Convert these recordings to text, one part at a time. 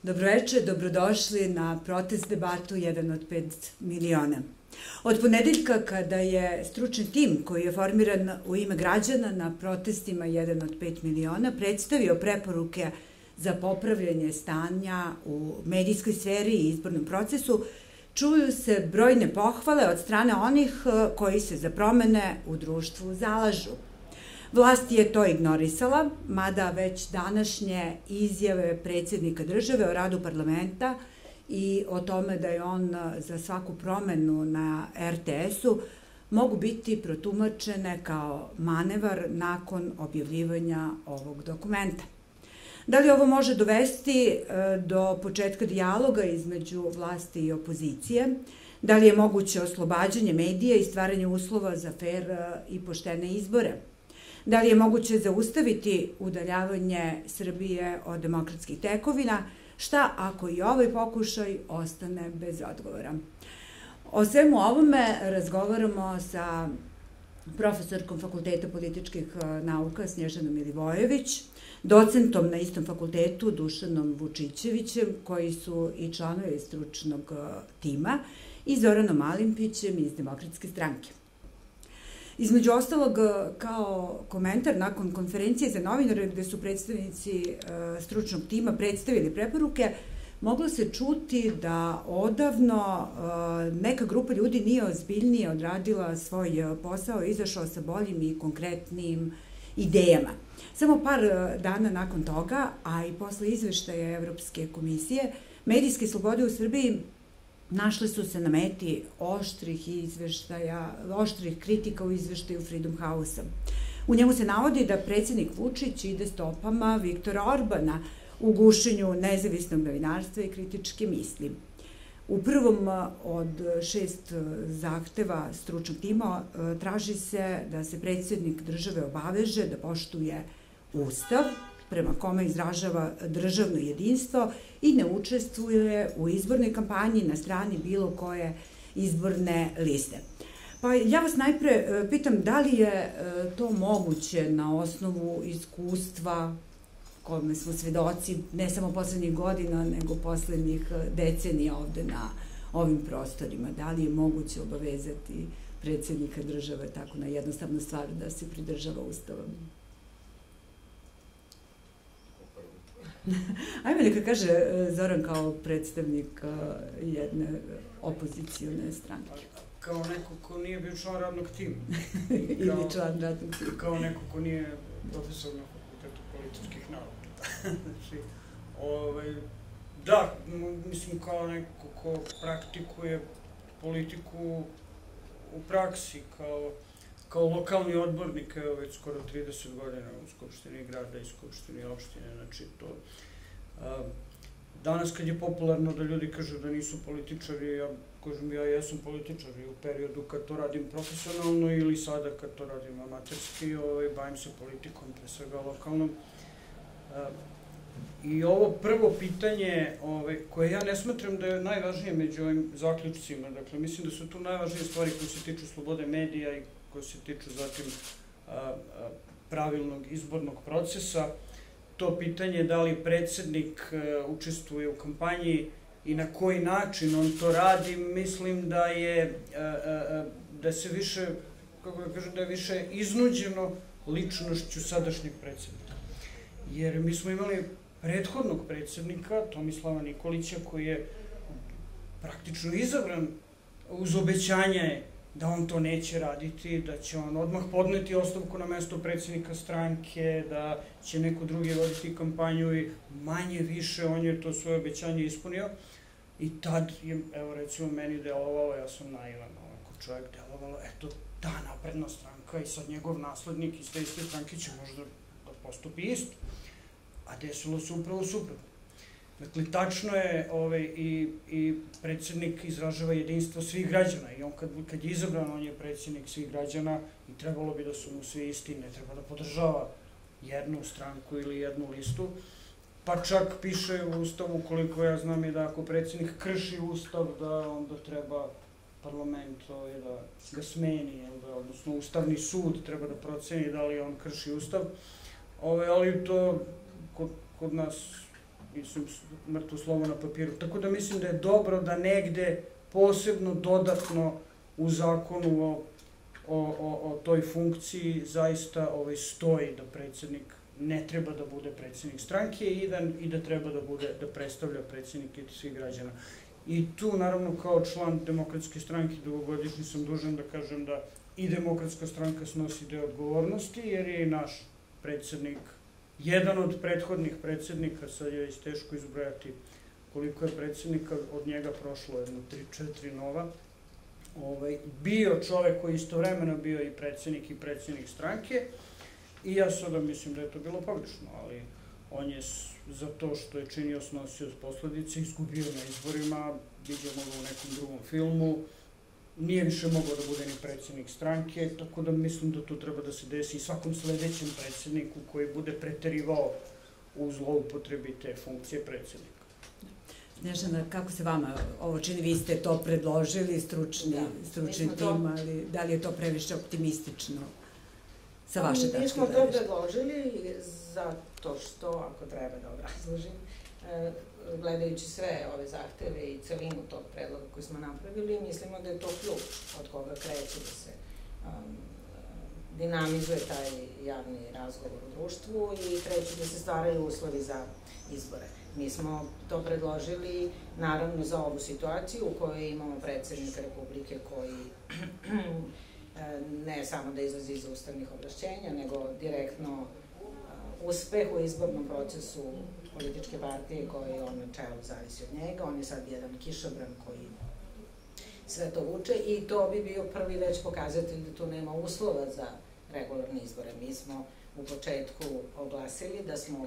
Dobroveče, dobrodošli na protest debatu 1 od 5 miliona. Od ponedeljka, kada je stručni tim koji je formiran u ime građana na protestima 1 od 5 miliona predstavio preporuke za popravljanje stanja u medijskoj sferi i izbornom procesu, čuju se brojne pohvale od strane onih koji se za promene u društvu zalažu. Vlast je to ignorisala, mada već današnje izjave predsjednika države o radu parlamenta i o tome da je on za svaku promenu na RTS-u mogu biti protumačene kao manevar nakon objavljivanja ovog dokumenta. Da li ovo može dovesti do početka dijaloga između vlasti i opozicije? Da li je moguće oslobađanje medija i stvaranje uslova za fer i poštene izbore? Da li je moguće zaustaviti udaljavanje Srbije od demokratskih tekovina? Šta ako i ovaj pokušaj ostane bez odgovora? O svemu ovome razgovaramo sa profesorkom Fakulteta političkih nauka Snježanom Milivojević, docentom na istom fakultetu Dušanom Vučićevićem, koji su i članovi stručnog tima, i Zoranom Malimpićem iz Demokratske stranke. Između ostalog, kao komentar nakon konferencije za novinare gde su predstavnici stručnog tima predstavili preporuke, moglo se čuti da odavno neka grupa ljudi nije ozbiljnije odradila svoj posao i izašla sa boljim i konkretnim idejama. Samo par dana nakon toga, a i posle izveštaja Evropske komisije, medijske slobode u Srbiji našli su se na meti oštrih kritika u izveštaju Freedom House-a. U njemu se navodi da predsjednik Vučić ide stopama Viktora Orbana u gušenju nezavisnog novinarstva i kritičke misli. U prvom od 6 zahteva stručnog tima traži se da se predsjednik države obaveže da poštuje Ustav, prema kome izražava državno jedinstvo i ne učestvuje u izbornoj kampanji na strani bilo koje izborne liste. Pa ja vas najpre pitam da li je to moguće na osnovu iskustva kome smo svedoci ne samo poslednjih godina, nego poslednjih decenija ovde na ovim prostorima. Da li je moguće obavezati predsjednika države tako na jednostavnu stvar da se pridržava Ustava? Ajme neka kaže Zoran kao predstavnik jedne opozicijone stranke. Kao neko ko nije bio član radnog tima. Ili član radnog tima. Kao neko ko nije profesor na Fakultetu političkih nauka. Da, mislim kao neko ko praktikuje politiku u praksi, kao lokalni odbornik, evo već skoro 30 godina u Skupštini grada i Skupštini opštine, znači to... Danas kad je popularno da ljudi kažu da nisu političari, ja kažem ja jesam političar i u periodu kad to radim profesionalno ili sada kad to radim amaterski, bavim se politikom, pre svega lokalnom. I ovo prvo pitanje, koje ja ne smatram da je najvažnije među ovim zaključcima, dakle mislim da su tu najvažnije stvari koje se tiču slobode medija i koje se tiču zatim pravilnog izbornog procesa. To pitanje da li predsjednik učestvuje u kampanji i na koji način on to radi, mislim da se više, kako da kažem, da je više iznuđeno ličnošću sadašnjeg predsjednika. Jer mi smo imali prethodnog predsjednika, Tomislava Nikolića, koji je praktično izabran uz obećanje da on to neće raditi, da će on odmah podneti ostavku na mesto predsjednika stranke, da će neko drugi voditi kampanju i manje više on je to svoje obećanje ispunio. I tad je, evo recimo, meni delovalo, ja sam naivan ovako čovjek, delovalo, eto, ta napredna stranka i sad njegov naslednik iz te iste stranke će možda da postupi isto. A desilo se upravo suprotno. Dakle, tačno je i predsjednik izražava jedinstvo svih građana i on kad je izabran, on je predsjednik svih građana i trebalo bi da su mu svi isti, ne treba da podržava jednu stranku ili jednu listu. Pa čak piše u Ustavu, koliko ja znam, je da ako predsjednik krši Ustav, da onda treba parlament da ga smeni, odnosno Ustavni sud treba da proceni da li on krši Ustav. Ali to kod nas mislim, mrtvo slovo na papiru. Tako da mislim da je dobro da negde posebno dodatno u zakonu o toj funkciji zaista stoji da predsjednik ne treba da bude predsjednik stranke i da treba da predstavlja predsjednike svih građana. I tu, naravno, kao član Demokratske stranke dugogodišnji sam dužan da kažem da i Demokratska stranka snosi deo odgovornosti, jer je i naš predsjednik, jedan od prethodnih predsjednika, sad je teško izbrojati koliko je predsjednika, od njega prošlo jedno 3-4 nova, bio čovek koji istovremeno bio i predsjednik stranke, i ja sada mislim da je to bilo pogrešno, ali on je za to što je činio snosio posledice, izgubio na izborima, vidimo ga u nekom drugom filmu, nije više mogao da bude ni predsjednik stranke, tako da mislim da to treba da se desi i svakom sledećem predsjedniku koji bude preterivao u zloupotrebi te funkcije predsjednika. Snežana, kako se vama ovo čini? Vi ste to predložili, stručni tim, ali da li je to previše optimistično sa vaše tačke? Mi smo to predložili zato što, ako treba da obrazložim, gledajući sve ove zahteve i celinu tog predloga koji smo napravili, mislimo da je to ključ od koga kreće da se dinamizuje taj javni razgovor u društvu i kreću da se stvaraju uslovi za izbore. Mi smo to predložili, naravno, za ovu situaciju u kojoj imamo predsjednika Republike koji ne samo da izlazi iz ustavnih ovlašćenja, nego direktno uspeh u izbornom procesu političke partije koji on na čelu zavisi od njega. On je sad jedan kišobran koji sve to vuče i to bi bio prvi već pokazatelj da tu nema uslova za regularne izbore. Mi smo u početku oglasili da smo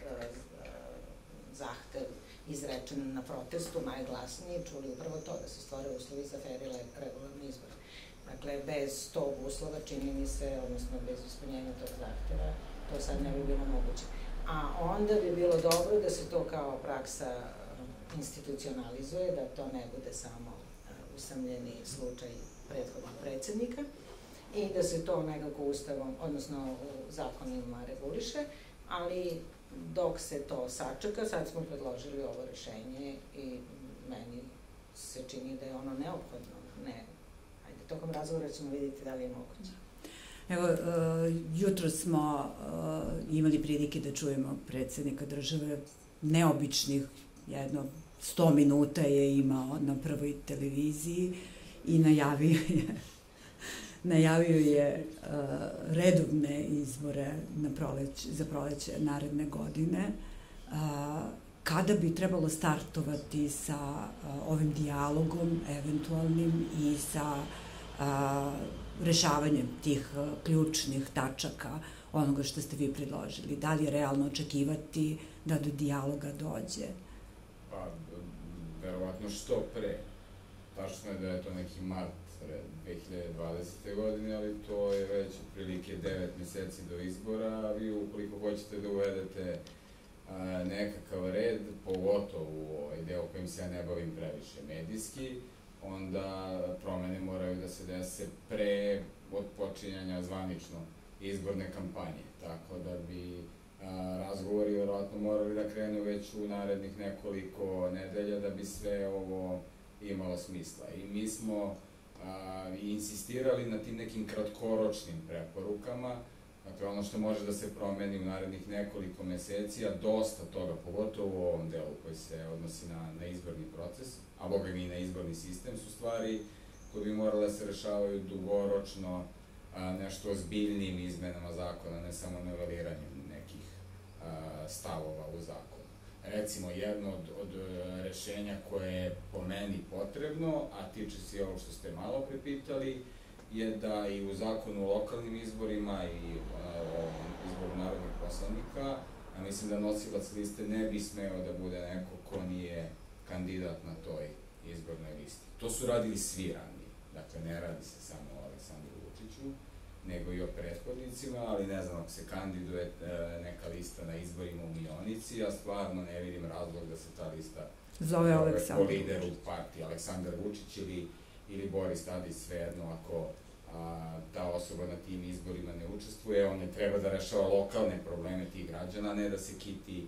zahtev izrečen na protestu najglasniji čuli upravo to, da se stvore uslovi za fer i regularne izbore. Dakle, bez tog uslova, čini mi se, odnosno bez ispunjenja tog zahteva, to sad ne bi bilo moguće. A onda bi bilo dobro da se to kao praksa institucionalizuje, da to ne bude samo usamljeni slučaj prethodnog predsjednika i da se to nekako ustavom, odnosno u zakonima reguliše, ali dok se to sačeka, sad smo predložili ovo rešenje i meni se čini da je ono neophodno. Tokom razgovora ćemo vidjeti da li je moguće. Evo, jutro smo imali prilike da čujemo predsjednika države, neobičnih, jedno 100 minuta je imao na prvoj televiziji i najavio je redovne izbore za proleće naredne godine. Kada bi trebalo startovati sa ovim dijalogom eventualnim i sa rešavanjem tih ključnih tačaka onoga što ste vi predložili? Da li je realno očekivati da do dijaloga dođe? Pa, verovatno što pre. Tačno je da je to neki mart 2020. godine, ali to je već otprilike 9 meseci do izbora, a vi ukoliko hoćete da uvedete nekakav red, pogotovo ovaj deo kojim se ja ne bavim previše medijski, onda promene moraju da se dese pre od počinjanja zvanično izborne kampanje, tako da bi razgovori verovatno morali da krenu već u narednih nekoliko nedelja da bi sve ovo imalo smisla. I mi smo insistirali na tim nekim kratkoročnim preporukama, dakle ono što može da se promeni u narednih nekoliko meseci, a dosta toga, pogotovo u ovom delu koji se odnosi na izborni proces, a boga mi i na izborni sistem, su stvari koje bi morale da se rešavaju dugoročno nešto ozbiljnijim izmenama zakona, ne samo noveliranjem nekih stavova u zakonu. Recimo, jedno od rešenja koje je po meni potrebno, a tiče se i ovog što ste malo prepitali, je da i u zakonu o lokalnim izborima i o izboru narodnih poslanika, a mislim da nosilac liste ne bi smeo da bude neko ko nije kandidat na toj izbornoj listi. To su radili svi ranije, dakle ne radi se samo o Aleksandru Vučiću, nego i o prethodnicima, ali ne znam, ako se kandiduje neka lista na izborima u Mionici, ja stvarno ne vidim razlog da se ta lista zove po lideru partije, Aleksandar Vučić ili Boris Tadić, svejedno ako ta osoba na tim izborima ne učestvuje, on ne treba da rešava lokalne probleme tih građana, a ne da se kiti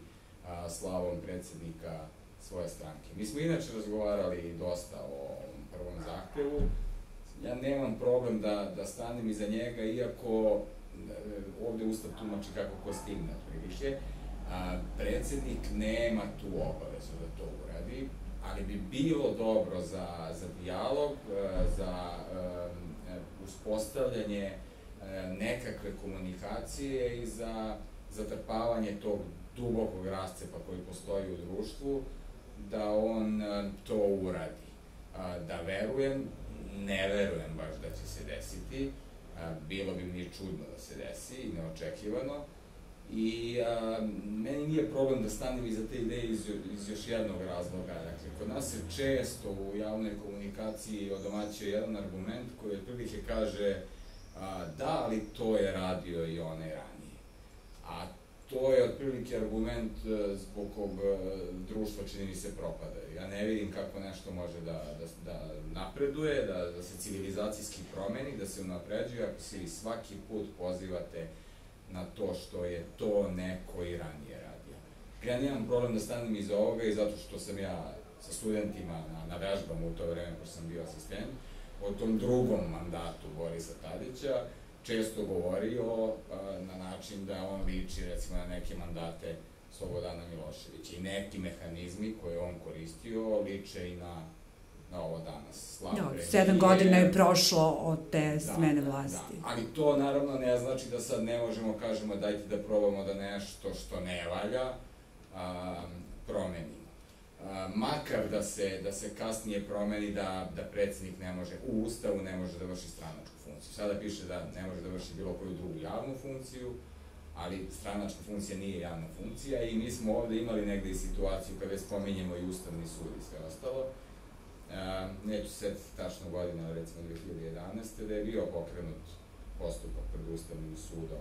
slavom predsjednika svoje stranke. Mi smo inače razgovarali dosta o ovom prvom zahtevu. Ja nemam problem da stanem iza njega, iako ovde Ustav tumači kako ko stigne otprilike. Predsjednik nema tu obavezu da to uradi, ali bi bilo dobro za dijalog, za uspostavljanje nekakve komunikacije i za zatrpavanje tog dubokog rascepa koji postoji u društvu, da on to uradi. Da verujem, ne verujem baš da će se desiti, bilo bi mi čudno da se desi i neočekivano, i meni nije problem da stanem iza te ideje iz još jednog razloga. Dakle, kod nas se često u javnoj komunikaciji odomaćuje jedan argument koji otprilike kaže da, ali to je radio i onaj ranije. A to je otprilike argument zbog kog društvo, čini mi se, propada. Ja ne vidim kako nešto može da napreduje, da se civilizacijski promeni, da se unapređuje, ako se vi svaki put pozivate na to što je to neko i ranije radio. Ja nemam problem da stanem iza ovoga i zato što sam ja sa studentima na vežbama u to vreme, pošto sam bio asistent, o tom drugom mandatu Borisa Tadića često govorio na način da on liči recimo na neke mandate Slobodana Miloševića i neki mehanizmi koje on koristio liče i na ovo danas. 7 godina je prošlo od te smene vlasti. Da, ali to naravno ne znači da sad ne možemo kažemo dajte da probamo da nešto što ne valja promenimo. Makar da se kasnije promeni da predsjednik ne može, u Ustavu ne može da vrši stranačku funkciju. Sada piše da ne može da vrši bilo koju drugu javnu funkciju, ali stranačka funkcija nije javna funkcija i mi smo ovde imali negde i situaciju kada spominjemo i Ustavni sud i sve ostalo. Neću setiti tačno godina, recimo 2011. da je bio pokrenut postupak pred Ustavnim sudom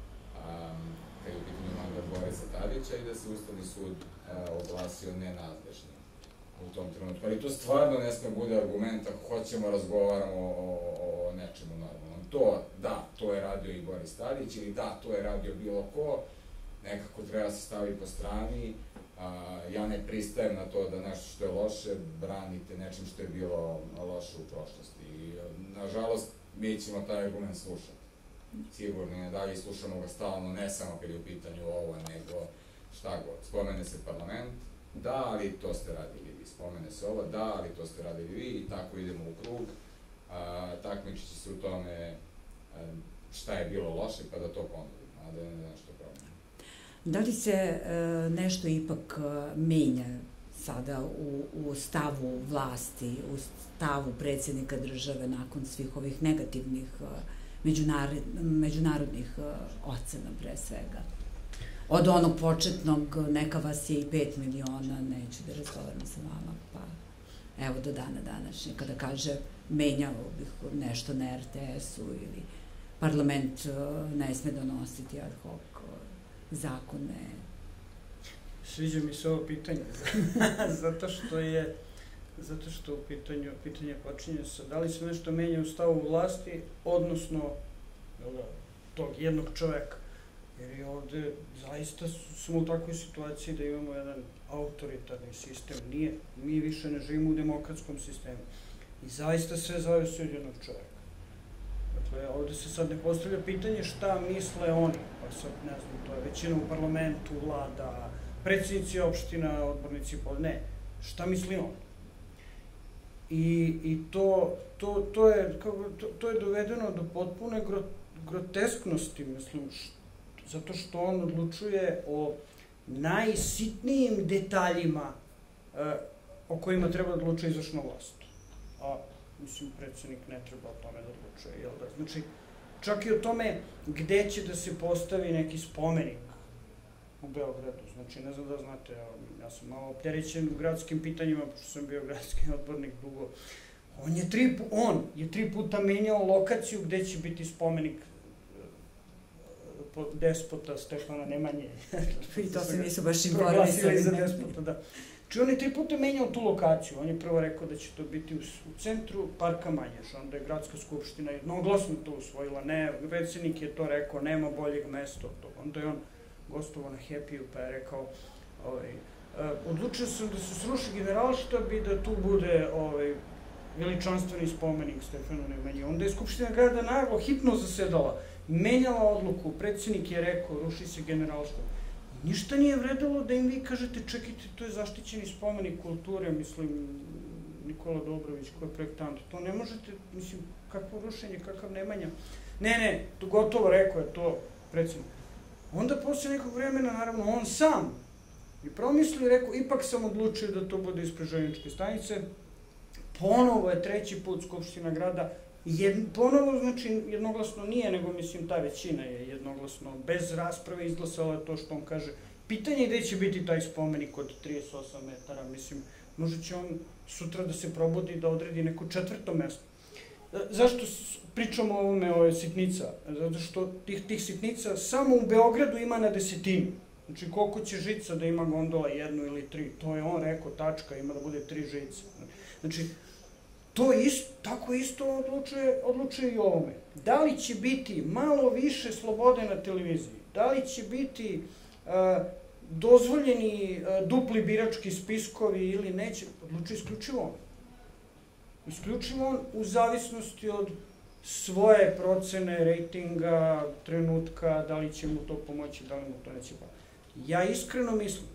kada je u pitanju mandat Borisa Tadića i da se Ustavni sud oglasio nenadležnim u tom trenutku. Ali to stvarno ne sme bude argument ako hoćemo razgovaramo o nečemu normalnom. To je radio i Boris Tadić ili da, to je radio bilo ko, nekako treba se stavi po strani. Ja ne pristajem na to da nešto što je loše branite nečim što je bilo loše u prošlosti. I, nažalost, mi ćemo taj argument slušati. Sigurno i nadalje slušamo ga stalno, ne samo kad je u pitanju ovo, nego šta god. Spomene se parlament, da, ali to ste radili vi. Spomene se ovo, da, ali to ste radili vi i tako idemo u krug. Takmičit će se u tome šta je bilo loše pa da to ponovimo, a da ne nešto promeni. Da li se nešto ipak menja sada u stavu vlasti, u stavu predsjednika države nakon svih ovih negativnih međunarodnih ocena pre svega? Od onog početnog, neka vas je i 5 miliona, neću da razgovaram sa vama, pa evo do dana današnje, kada kaže menjalo bih nešto na RTS-u ili parlament ne sme donositi ad hoc zakone. Sviđa mi se ovo pitanje, zato što pitanje počinje sa da li se nešto menja u stavu vlasti, odnosno tog jednog čoveka. Jer je ovde zaista smo u takvoj situaciji da imamo jedan autoritarni sistem. Mi više ne živimo u demokratskom sistemu. I zaista sve zavisi od jednog čoveka. Dakle, ovde se sad ne postavlja pitanje šta misle oni, pa sad ne znam, to je većina u parlamentu, vlada, predsjednici opština, odbornici, ne, šta misli on? I to je dovedeno do potpune grotesknosti, mislim, zato što on odlučuje o najsitnijim detaljima o kojima treba da odlučuje izvršna vlast. A, mislim, predsjednik ne treba o tome da odlučuje, jel da? Znači, čak i o tome gde će da se postavi neki spomenik u Beogradu. Znači, ne znam da znate, ja sam malo opterećen u gradskim pitanjima, pošto sam bio gradski odbornik dugo. On je 3 puta menjao lokaciju gde će biti spomenik despota Stefana Nemanje. I to se nisu baš informisali za despota, da. Znači, on je 3 puta menjao tu lokaciju. On je prvo rekao da će to biti u centru parka Manjež. Onda je gradska skupština jednoglasno to usvojila. Ne, predsjednik je to rekao, nema boljeg mesta od toga. Onda je on gostovao na Happy-u pa je rekao Odlučio sam da se sruši Generalštab i da tu bude veličanstveni spomenik Stefanu Nemanji. Onda je Skupština grada naglo, hitno zasedala, menjala odluku, predsjednik je rekao, ruši se Generalštab. Ništa nije vredalo da im vi kažete, čekajte, to je zaštićeni spomenik kulture, mislim, Nikola Dobrović, ko je projektant. To ne možete, mislim, kakvo rušenje, kakav Nemanja. Ne, to gotovo, rekao je to predsjednik. Onda posle nekog vremena, naravno, on sam i promislio i rekao, ipak sam odlučio da to bude ispred Željezničke stanice. Ponovo je treći put Skupština grada, ponovo, znači, jednoglasno nije, nego, mislim, ta većina je jednoglasno, bez rasprave izglasala to što on kaže. Pitanje je gde će biti taj spomenik od 38 metara, mislim, možda će on sutra da se probudi da odredi neko 4. mesto. Zašto pričamo o ovome sitnica? Zato što tih sitnica samo u Beogradu ima na 10. Znači, koliko će žica da ima gondola, 1 ili 3, to je on rekao, tačka, ima da bude 3 žice. Znači, to tako isto odlučuje i ovome. Da li će biti malo više slobode na televiziji? Da li će biti dozvoljeni dupli birački spiskovi ili neće? Odlučuje isključivo on. Isključivo on u zavisnosti od svoje procene, rejtinga, trenutka, da li će mu to pomoći, da li mu to neće pomoći. Ja iskreno mislim,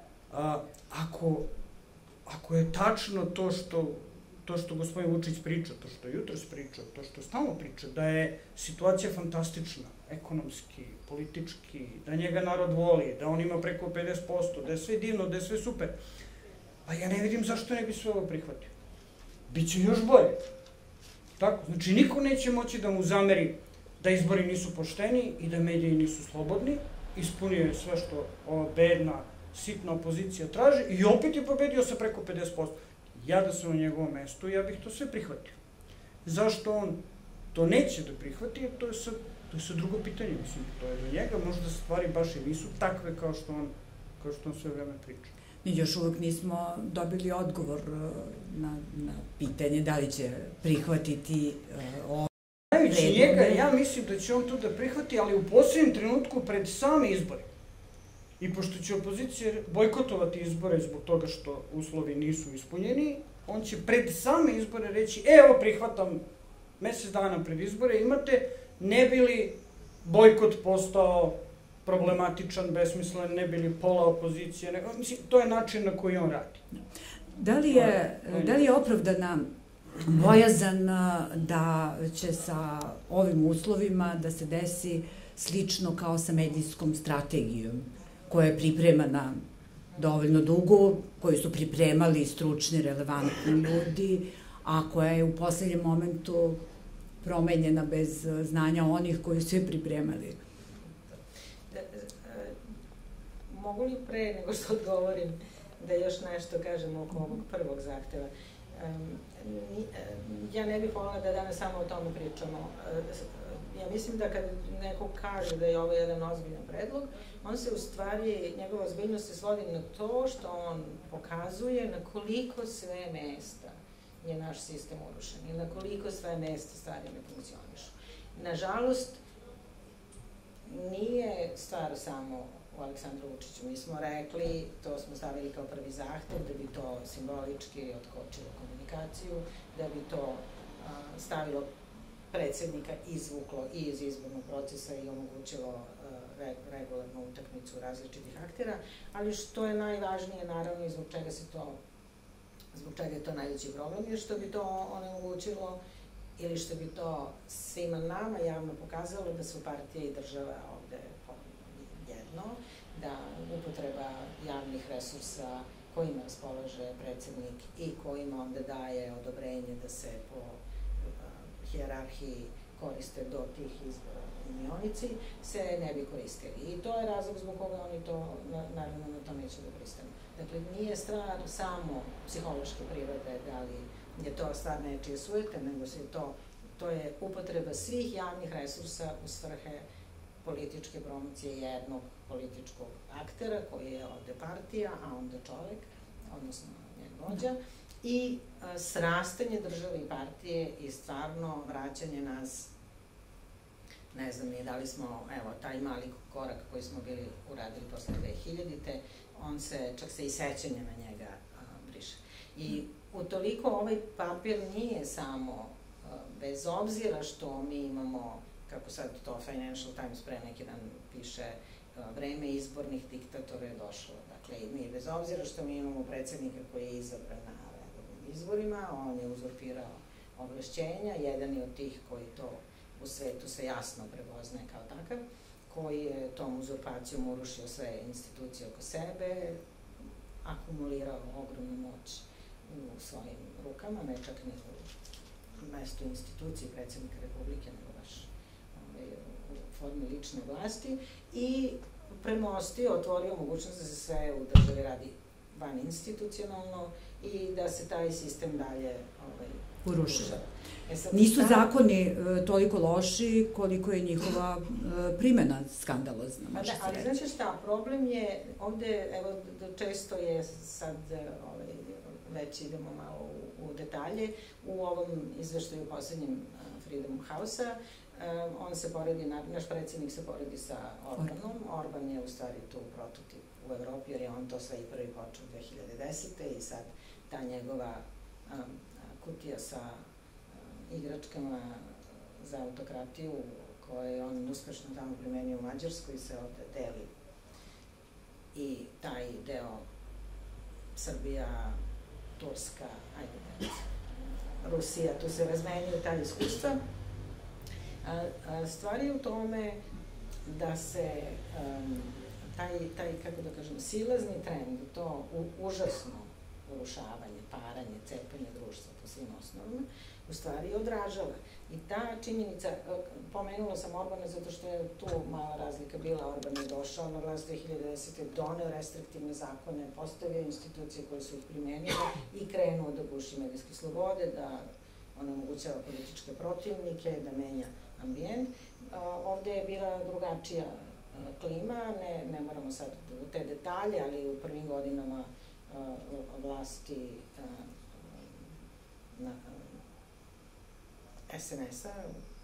ako je tačno to što gospodin Vučić priča, to što je jutros priča, to što stalno priča, da je situacija fantastična, ekonomski, politički, da njega narod voli, da on ima preko 50%, da je sve divno, da je sve super, pa ja ne vidim zašto ne bi sve ovo prihvatio. Biće još bolje. Tako, znači niko neće moći da mu zameri da izbori nisu pošteni i da mediji nisu slobodni, ispunio je sve što ova bedna, sitna opozicija traži i opet je pobedio sa preko 50%. Ja da sam na njegovom mestu, ja bih to sve prihvatio. Zašto on to neće da prihvati, to je sad drugo pitanje, mislim, to je do njega, možda stvari baš i nisu takve kao što on sve vreme priča. Mi još uvek nismo dobili odgovor na pitanje da li će prihvatiti ovo. Najveći njega, ja mislim da će on to da prihvati, ali u posljednjem trenutku pred same izbore. I pošto će opozicija bojkotovati izbore zbog toga što uslovi nisu ispunjeni, on će pred same izbore reći, evo prihvatam, mesec dana pred izbore imate, ne bi li bojkot postao problematičan, besmislen, ne bi li pola opozicije, mislim, to je način na koji on radi. Da li je opravdana bojazan da će sa ovim uslovima da se desi slično kao sa medijskom strategijom, koja je pripremana dovoljno dugo, koju su pripremali stručni, relevantni ljudi, a koja je u poslednjem momentu promenjena bez znanja onih koji su je pripremali? Mogu li pre nego što odgovorim da još nešto kažem oko ovog prvog zahteva? Ja ne bih voljela da danas samo o tome pričamo. Ja mislim da kad neko kaže da je ovo jedan ozbiljan predlog, on se u stvari, njegova ozbiljnost se svodi na to što on pokazuje na koliko sve mesta je naš sistem urušen i na koliko sve mesta stvari ne funkcionišu. Nažalost, nije stvar samo u Aleksandru Vučiću. Mi smo rekli, to smo stavili kao prvi zahtev, da bi to simbolički otkočilo komunikaciju, da bi to stavilo predsjednika izvuklo i iz izbornog procesa i omogućilo regularnu utakmicu različitih aktera, ali što je najvažnije, naravno, i zbog čega je to najveći problem, je što bi to onemogućilo ili što bi to svima nama javno pokazalo da su partije i država ovde jedno, da upotreba javnih resursa kojima raspolaže predsjednik i kojima onda daje odobrenje da se po hijerarhiji koriste do tih izbora u Mionici, se ne bi koristili. I to je razlog zbog koga oni to, naravno, na to neće da pristanu. Dakle, nije stvar samo psihološke prirode, da li je to stvar nečije sujete, nego se to je upotreba svih javnih resursa u svrhe političke promocije jednog političkog aktera, koji je ovde partija, a onda čovek, odnosno njen vođa, i srastanje države i partije i stvarno vraćanje nas, ne znam ni da li smo, evo, taj mali korak koji smo bili uradili posle 2000-te, on se, čak se i sećanje na njega briše. I utoliko ovaj papir nije samo, bez obzira što mi imamo, kako sad to Financial Times pre neki dan piše, vreme izbornih diktatora je došlo. Dakle, mi bez obzira što mi imamo predsjednika koji je izabran na redovnim izborima, on je uzurpirao ovlašćenja, jedan je od tih koji to u svetu se jasno prepoznaje kao takav, koji je tom uzurpacijom urušio sve institucije oko sebe, akumulirao ogromnu moć u svojim rukama, ne čak ni u mestu institucije predsjednika Republike, nego baš u formi lične vlasti, i premostio, otvorio mogućnost da se sve u državi radi van institucionalno i da se taj sistem dalje urušava. Nisu zakoni toliko loši koliko je njihova primjena skandalozna. Ali znači šta, problem je, ovde, evo, često je sad, već idemo malo u detalje, u ovom izveštaju poslednjem Freedom House-a, on se poredi, naš predsjednik se poredi sa Orbanom. Orban je u stvari tu prototip u Evropi, jer je on to sve i prvi počeo 2010. i sad ta njegova kutija sa igračkama za autokratiju koje on uspešno tamo primenio u Mađarskoj se ovde deli. I taj deo Srbija, Turska, Rusija, tu se razmenjuju ta iskustva. Stvar je u tome da se taj, kako da kažem, silazni trend, to užasno urušavanje, paranje, cepanje društva po svim osnovama, u stvari odražava. I ta činjenica, pomenula sam Orbana zato što je tu mala razlika bila, Orban je došao na vlast 2010. doneo restriktivne zakone, postavio institucije koje su ih primenile i krenuo da guši medijske slobode, da onemogućava političke protivnike, da menja ambijent. Ovde je bila drugačija klima, ne moramo sad u te detalje, ali u prvim godinama vlasti SNS-a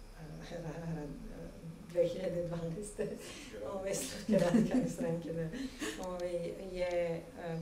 2012. Srpske radikalne stranke je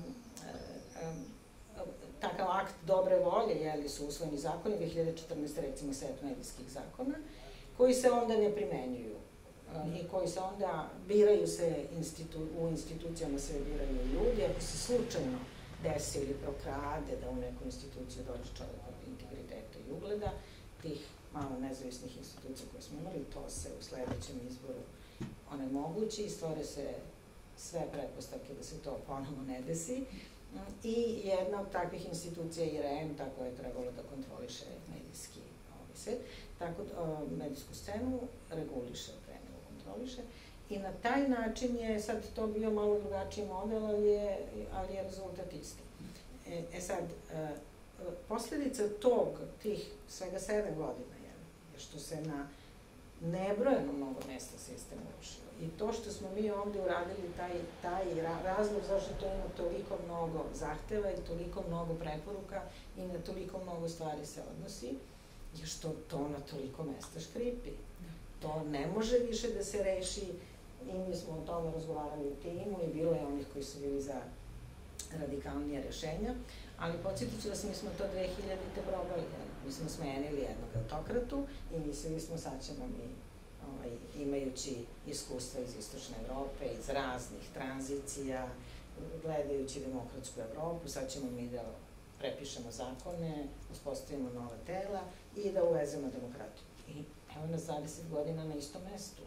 takav akt dobre volje, jeli su usvojeni zakoni, 2014. recimo set medijskih zakona, koji se onda ne primenjuju i koji se onda biraju se u institucijama, se biraju ljudi, ako se slučajno desi ili prokrade da u neku instituciju dođe čovjek od integriteta i ugleda, tih malo nezavisnih institucija koje smo imali, to se u sledećem izboru onemogući i stvore se sve pretpostavke da se to ponovo ne desi. I jedna od takvih institucija je REM, tako je trebalo da kontroliše medijski svet, tako medijsku scenu reguliše, nego kontroliše. I na taj način je sad to bio malo drugačiji model, ali je rezultat isti. Sad, posledica tih svega 7 godina je što se na nebrojeno mnogo mesta sistem urušio. I to što smo mi ovde uradili, taj razlog zašto to ima toliko mnogo zahteva i toliko mnogo preporuka i na toliko mnogo stvari se odnosi, je što to na toliko mesta škripi. To ne može više da se reši i mi smo o tome razgovarali u timu i bilo je onih koji su bili za radikalnije rešenja, ali podsjetit ću vas, mi smo to 2000-te probali, mi smo smenili jednog autokratu i mislili smo sad ćemo mi, imajući iskustva iz Istočne Evrope, iz raznih tranzicija, gledajući demokratsku Evropu, sad ćemo mi da prepišemo zakone, uspostavimo nova tela i da uvezemo demokratiju. I evo nas 20 godina na istom mestu.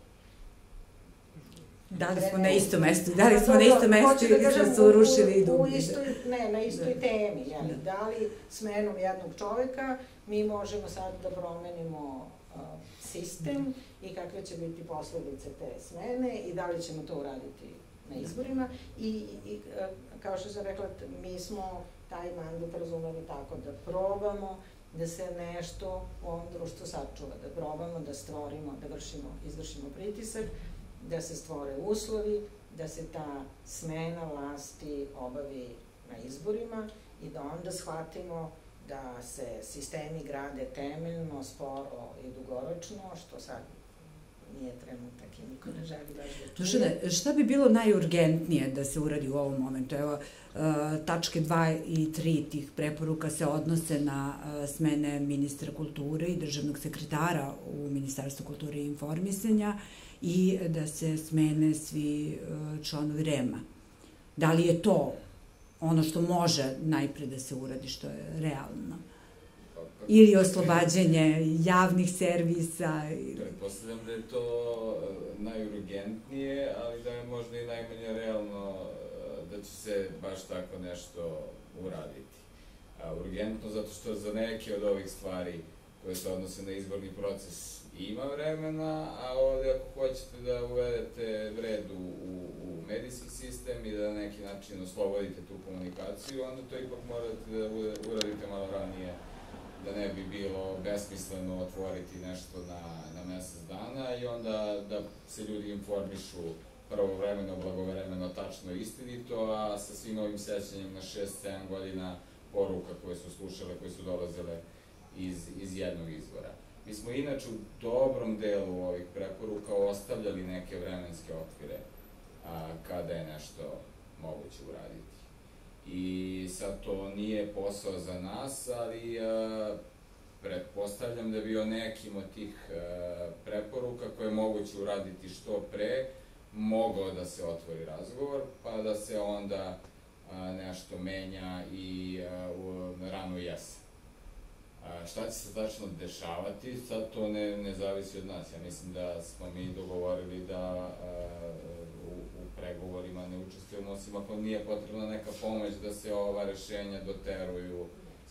Da li smo na istom mestu ili smo se urušili i dublje? Ne, na istoj temi. Da li smenom jednog čoveka mi možemo sad da promenimo sistem i kakve će biti posledice te smene i da li ćemo to uraditi na izborima. I kao što sam rekla, mi smo taj mandat razumeli tako da probamo da se nešto u ovom društvu sačuva, da probamo da stvorimo, da izvršimo pritisak, da se stvore uslovi, da se ta smena vlasti obavi na izborima i da onda shvatimo da se sistemi grade temeljno, sporo i dugoročno, što sad nije trenutak i niko ne želi baš da čuje. Dušane, šta bi bilo najurgentnije da se uradi u ovom momentu? Evo, tačke 2 i 3 tih preporuka se odnose na smene ministra kulture i državnog sekretara u Ministarstvu kulture i informisanja i da se smene svi članovi REM-a. Da li je to ono što može najpre da se uradi, što je realno? Ili oslobađanje javnih servisa? Pretpostavljam da je to najurgentnije, ali da je možda i najmanje realno da će se baš tako nešto uraditi. Urgentno zato što za neke od ovih stvari koje se odnose na izborni proces ima vremena, a ovde ako hoćete da uvedete red u medijski sistem i da na neki način oslobodite tu komunikaciju, onda to ipak morate da uradite malo ranije, da ne bi bilo besmisleno otvoriti nešto na mesec dana i onda da se ljudi informišu pravovremeno, blagovremeno, tačno i istinito, a sa svim ovim sećanjem na 6-7 godina poruka koje su slušale, koje su dolazile iz jednog izvora. Mi smo inače u dobrom delu ovih preporuka ostavljali neke vremenske okvire kada je nešto moguće uraditi. I sad to nije posao za nas, ali pretpostavljam da bi o nekim od tih preporuka koje je moguće uraditi što pre mogao da se otvori razgovor, pa da se onda nešto menja i rano jesen. Šta će se tačno dešavati, sad to ne zavisi od nas. Ja mislim da smo mi dogovorili da u pregovorima ne učestvujemo, osim ako nije potrebna neka pomoć da se ova rešenja doteruju,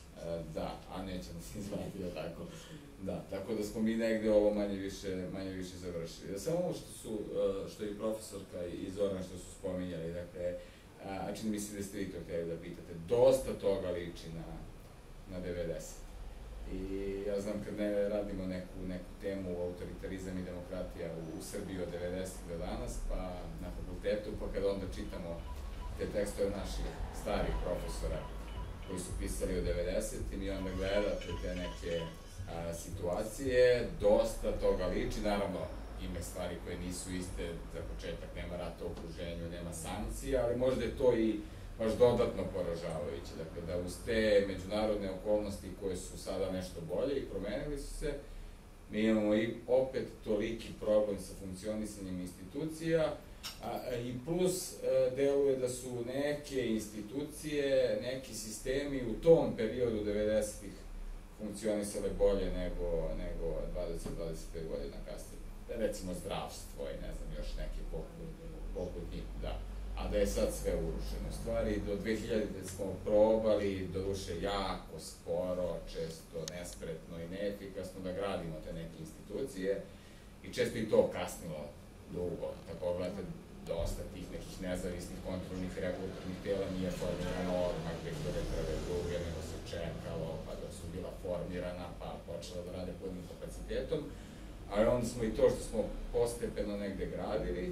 a nećemo se izvratiti tako. Da, tako da smo mi negde ovo manje više završili. Samo ovo što je i profesorka i Zoran što su spominjali, dakle, a čini mi se da ste vi to htjeli da pitate, dosta toga liči na 90. I ja znam kad ne radimo neku temu autoritarizam i demokratija u Srbiji od 90. do danas, pa na fakultetu, pa kad onda čitamo te tekstove naših starih profesora koji su pisali o 90. i onda gledate te neke situacije, dosta toga liči, naravno ima stvari koje nisu iste, za početak nema rata u okruženju, nema sankcija, ali možda je to i baš dodatno poražavajuće, dakle da uz te međunarodne okolnosti koje su sada nešto bolje i promenili su se, mi imamo i opet toliki problem sa funkcionisanjem institucija i plus deluje da su neke institucije, neki sistemi u tom periodu 90-ih funkcionisale bolje nego 20-25 godina kasnije. Recimo zdravstvo i ne znam još neke poput njih, da. A da je sad sve urušeno. Stvari do 2000 smo probali, doduše jako sporo, često nespretno i neefikasno da gradimo te neke institucije i često i to kasnilo dugo. Da pogledate, dosta tih nekih nezavisnih kontrolnih regulatornih tela nije formirano odmah 2001. nego se čekalo, pa da su bila formirana, pa počela da rade punim kapacitetom. Ali onda smo i to što smo postepeno negde gradili,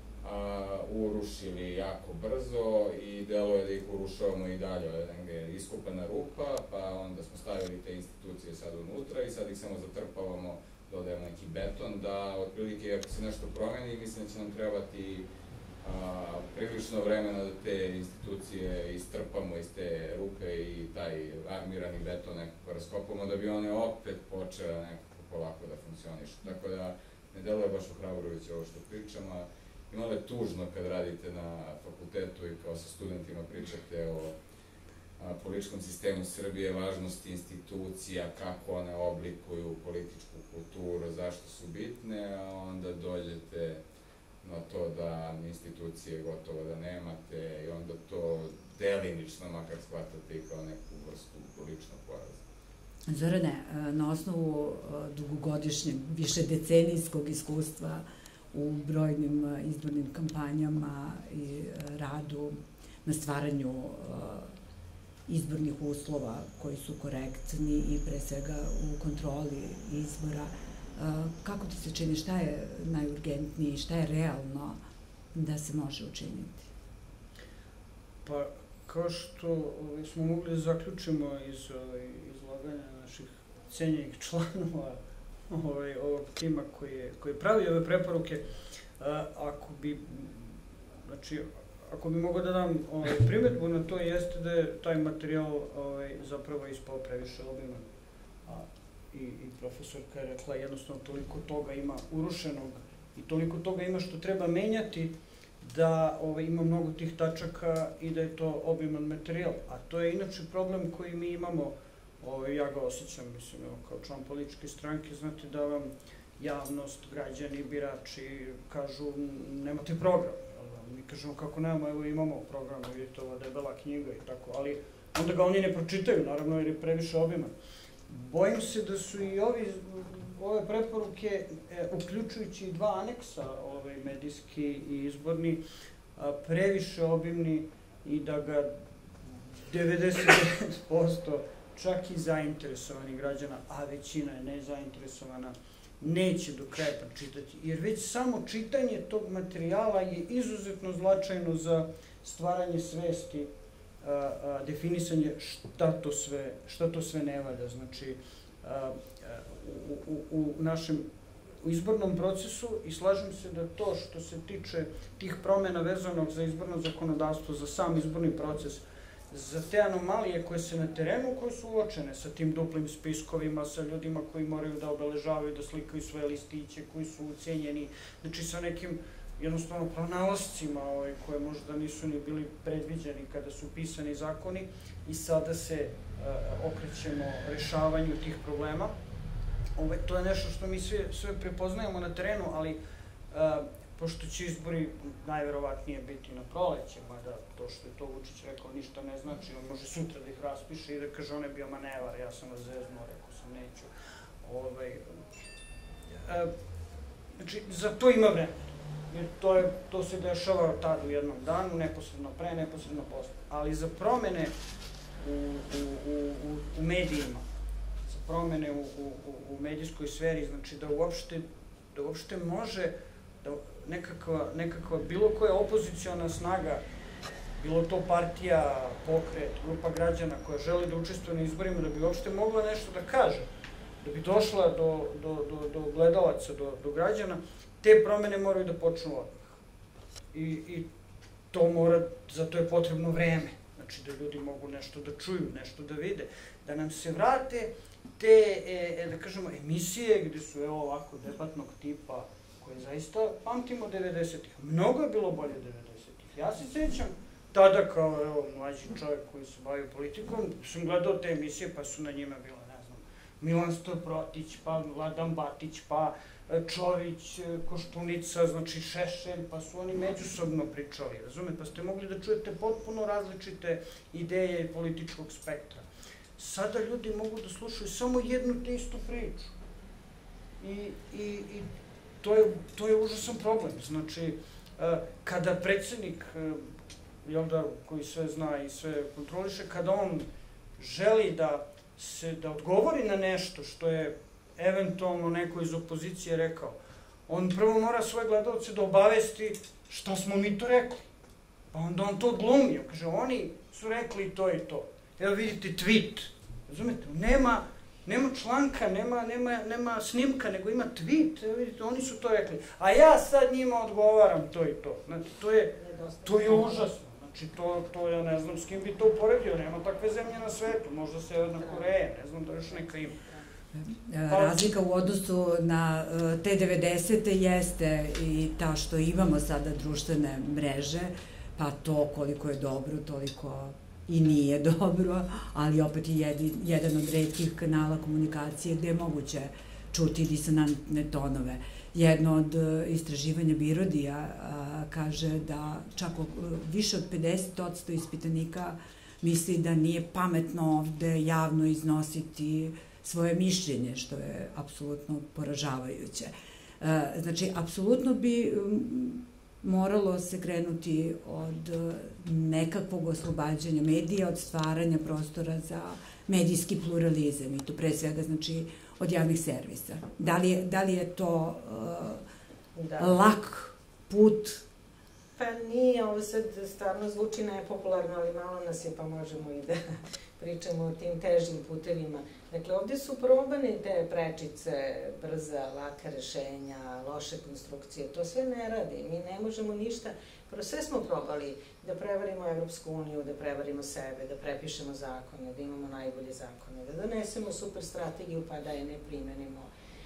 urušili jako brzo i deluje da ih urušavamo i dalje, negde iskopana rupa, pa onda smo stavili te institucije sad unutra i sad ih samo zatrpavamo, dodajemo neki beton, da otprilike ako se nešto promeni, mislim da će nam trebati prilično vremena da te institucije istrpamo iz te rupe i taj armirani beton nekako raskopamo, da bi one opet počele nekako polako da funkcionišu. Tako da ne deluje baš ohrabrujuće ovo što pričamo, i malo je tužno kad radite na fakultetu i kao sa studentima pričate o političkom sistemu Srbije, važnosti institucija, kako one oblikuju političku kulturu, zašto su bitne, a onda dođete na to da institucije gotovo da nemate i onda to delimično makar shvatate kao neku vrstu ličnog poraza. Zorane, na osnovu dugogodišnjeg, višedecenijskog iskustva u brojnim izbornim kampanjama i radu na stvaranju izbornih uslova koji su korektni i pre svega u kontroli izbora, kako ti se čini, šta je najurgentnije i šta je realno da se može učiniti? Pa, kao što smo mogli da zaključimo iz izlaganja naših cenjenih članova ovog tima koji pravi ove preporuke, ako bi mogao da dam primjedbu na to, jeste da je taj materijal zapravo ispao previše obiman. I profesorka je rekla, jednostavno toliko toga ima urušenog i toliko toga ima što treba menjati, da ima mnogo tih tačaka i da je to obiman materijal. A to je inače problem koji mi imamo, ja ga osjećam, mislim, kao član političke stranke, znate da vam javnost, građani, birači kažu nemate program. Mi kažemo kako nemamo, evo imamo program, vidite ova debela knjiga i tako, ali onda ga oni ne pročitaju, naravno, jer je previše obiman. Bojim se da su i ove preporuke, uključujući i 2 aneksa, medijski i izborni, previše obimni i da ga 99% čak i zainteresovanih građana, a većina je nezainteresovana, neće do kraja pročitati. Jer već samo čitanje tog materijala je izuzetno značajno za stvaranje svesti, definisanje šta to sve ne valja. Znači, u našem izbornom procesu, i slažem se da to što se tiče tih promjena vezanog za izborno zakonodavstvo, za sam izborni proces, za te anomalije koje se na terenu, koje su uočene sa tim duplim spiskovima, sa ljudima koji moraju da obeležavaju, da slikaju svoje listiće, koji su ucenjeni, znači sa nekim jednostavno pronalascima koje možda nisu ni bili predviđeni kada su pisani zakoni, i sada se okrećemo rešavanju tih problema. To je nešto što mi sve prepoznajemo na terenu, ali pošto će izbori najverovatnije biti na proleće, mada to što je to Vučić rekao ništa ne znači, on može sutra da ih raspiše i da kaže on je bio manevar, ja sam vas zeznuo, rekao sam neću. Znači, za to ima vremena, jer to se dešava tad u jednom danu, neposredno pre, neposredno posle. Ali za promene u medijima, za promene u medijskoj sferi, znači da uopšte može nekakva bilo koja opoziciona snaga, bilo to partija, pokret, grupa građana koja želi da učestvuje na izborima, da bi uopšte mogla nešto da kaže, da bi došla do gledalaca, do građana, te promene moraju da počnu odmah. I to mora, zato je potrebno vreme, znači da ljudi mogu nešto da čuju, nešto da vide, da nam se vrate te, da kažemo, emisije gde su ovako debatnog tipa, koje zaista pamtimo 90-ih. Mnogo je bilo bolje 90-ih. Ja se sjećam tada kao mlađi čovjek koji se bavio politikom, sam gledao te emisije pa su na njima bile, ne znam, Milan Storoprotić, pa Vladan Batić, pa Čović, Koštunica, znači Šešelj, pa su oni međusobno pričali, razumete? Pa ste mogli da čujete potpuno različite ideje političkog spektra. Sada ljudi mogu da slušaju samo jednu te istu priču. I to je užasan problem. Znači, kada predsednik, koji sve zna i sve kontroliše, kada on želi da odgovori na nešto što je eventualno neko iz opozicije rekao, on prvo mora svoje gledalce da obavesti šta smo mi to rekli. Pa onda on to glumi, kaže, oni su rekli to i to. Evo vidite tweet, razumete, nema članka, nema snimka, nego ima tweet, evo vidite, oni su to rekli. A ja sad njima odgovaram to i to. Znači, to je užasno. Znači, to ja ne znam s kim bi to uporedio, nema takve zemlje na svetu, možda Severna Koreja, ne znam da još neka ima. Razlika u odnosu na te 90-te jeste i ta što imamo sada društvene mreže, pa to koliko je dobro, toliko i nije dobro, ali opet je jedan od retkih kanala komunikacije gde je moguće čuti disonantne tonove. Jedno od istraživanja Birodija kaže da čak više od 50% ispitanika misli da nije pametno ovde javno iznositi svoje mišljenje, što je apsolutno poražavajuće. Znači, apsolutno bi moralo se krenuti od nekakvog oslobađanja medija, od stvaranja prostora za medijski pluralizam i to pre svega znači od javnih servisa. Da li je to lak put Pa nije, ovo sad stvarno zvuči nepopularno, ali malo nas je, pa možemo i da pričamo o tim težim putevima. Dakle, ovde su probane te prečice, brza, laka rešenja, loše konstrukcije, to sve ne radi. Mi ne možemo ništa, sve smo probali da prevarimo Evropsku uniju, da prevarimo sebe, da prepišemo zakone, da imamo najbolje zakone, da donesemo super strategiju pa da je ne primenimo,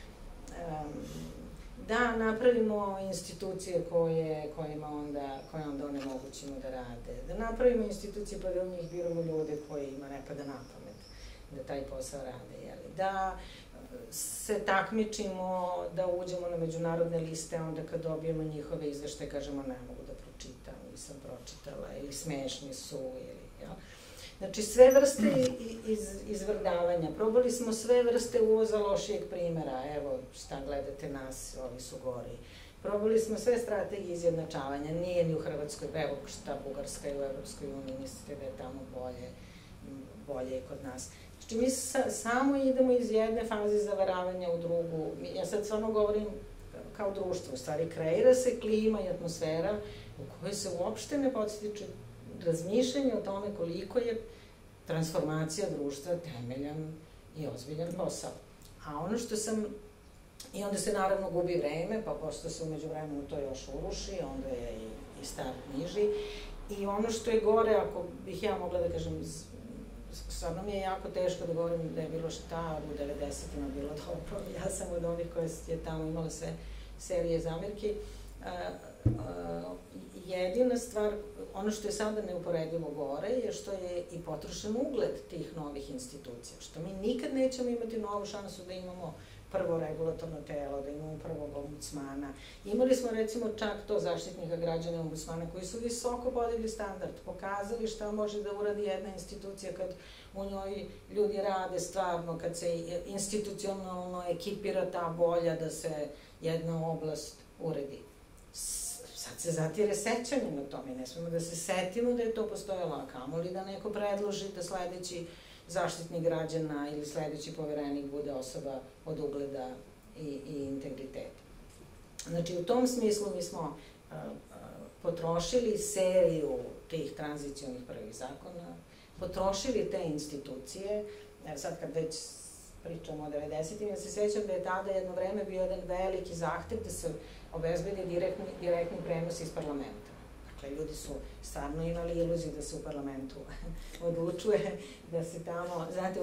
da napravimo institucije koje onda onemogućimo da rade, da napravimo institucije pa da u njih biramo ljude kojima ne pada na pamet da taj posao rade, da se takmičimo, da uđemo na međunarodne liste, onda kad dobijemo njihove izveštaje kažemo ne mogu da pročitam, nisam pročitala, ili smešni su, ili, Znači, sve vrste izvrdavanja. Probali smo sve vrste uvoza lošijeg primera. Evo, šta gledate nas, ovi su gori. Probali smo sve strategije izjednačavanja. Nije ni u Hrvatskoj, evo šta Bugarska je u Evropskoj uniji, mislite da je tamo bolje i kod nas. Znači, mi samo idemo iz jedne faze zavaravanja u drugu. Ja sad stvarno govorim kao društvo. U stvari, kreira se klima i atmosfera u kojoj se uopšte ne podstiče razmišljanje o tome koliko je transformacija društva temeljan i ozbiljan posao. A ono što sam, i onda se naravno gubi vreme, pa pošto se umeđu vremenu to još uruši, onda je i start niži. I ono što je gore, ako bih ja mogla da kažem, stvarno mi je jako teško da govorim da je bilo šta u 90-ima bilo dobro. Ja sam od onih koja je tamo imala sve serije zamirki. Jedina stvar, ono što je sada neuporedivo gore, je što je i potrošen ugled tih novih institucija, što mi nikad nećemo imati novu šansu da imamo prvo regulatorno telo, da imamo prvog ombudsmana. Imali smo recimo čak to Zaštitnika građana i ombudsmana koji su visoko podigli standard, pokazali šta može da uradi jedna institucija kad u njoj ljudi rade stvarno, kad se institucionalno ekipira ta volja da se jedna oblast uredi. Sad se zatire sećanje na tome, ne smemo da se setimo da je to postojalo, a kamoli da neko predloži da sledeći Zaštitnik građana ili sledeći poverenik bude osoba od ugleda i integriteta. Znači, u tom smislu mi smo potrošili seriju tih tranzicionih prvih zakona, potrošili te institucije, sad kad već pričamo o 90-im, ja se sećam da je tada jedno vreme bio jedan veliki zahtev da se obezbedi direktni prenos iz parlamenta. Dakle, ljudi su stvarno imali iluziju da se u parlamentu odlučuje, da se tamo, znate,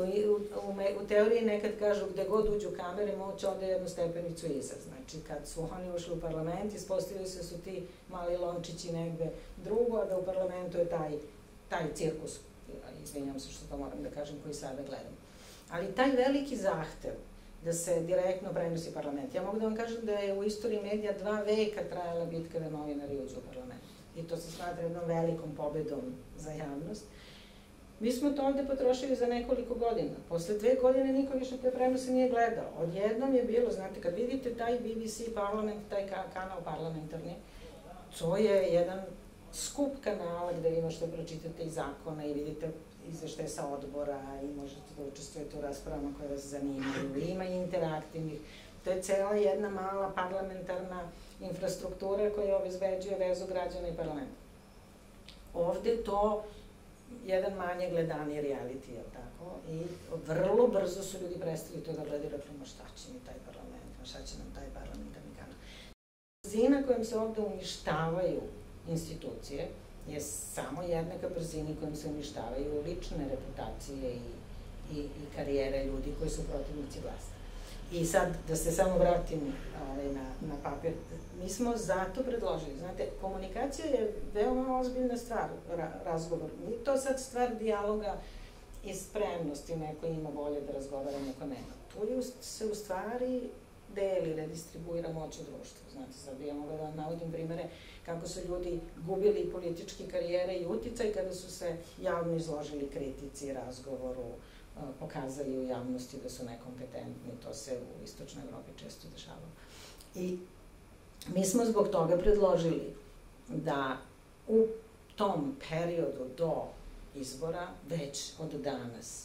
u teoriji nekad kažu gde god uđu kamere, moć ode jednu stepenicu iza. Znači, kad su oni ušli u parlament, ispostavili se su ti mali lončići negde drugo, a da u parlamentu je taj cirkus, izvinjam se što to moram da kažem, koji sada gledam. Ali taj veliki zahtev da se direktno prenosi parlament. Ja mogu da vam kažem da je u istoriji medija 2 veka trajala bitka da novinari uđu u parlament. I to se smatra jednom velikom pobedom za javnost. Mi smo to ovde potrošili za nekoliko godina. Posle 2 godine niko više te prenose nije gledao. Odjednom je bilo, znate, kad vidite taj BBC parlament, taj kanal parlamentarni, to je jedan skup kanala gde vi možete pročitati i zakona i vidite izveštaje sa odbora i možete da učestvujete u raspravama koje vas zanimaju. Ima i interaktivnih. To je cela jedna mala parlamentarna infrastruktura koja obezbeđuje vezu građana i parlamenta. Ovde to jedan manje gledani reality, je li tako? I vrlo brzo su ljudi prestali to da gledaju, rekli, šta će mi taj parlament, šta će nam taj parlamentarni kanal. Brzina kojom se ovde uništavaju institucije je samo jednaka brzini kojom se uništavaju lične reputacije i karijere ljudi koji su protivnici vlasti. I sad, da se samo vratim na papir, mi smo zato predložili, znate, komunikacija je veoma ozbiljna stvar, razgovor. Nije to sad stvar dijaloga i spremnosti, neko ima volje da razgovara, neko nema. Tu se u stvari deli, redistribuira moć u društvu. Znate, sad ja mogu da navodim primere kako su ljudi gubili političke karijere i uticaj kada su se javno izložili kritici, razgovoru, pokazali u javnosti da su nekompetentni, to se u Istočnoj Evropi često dešavalo. I mi smo zbog toga predložili da u tom periodu do izbora, već od danas,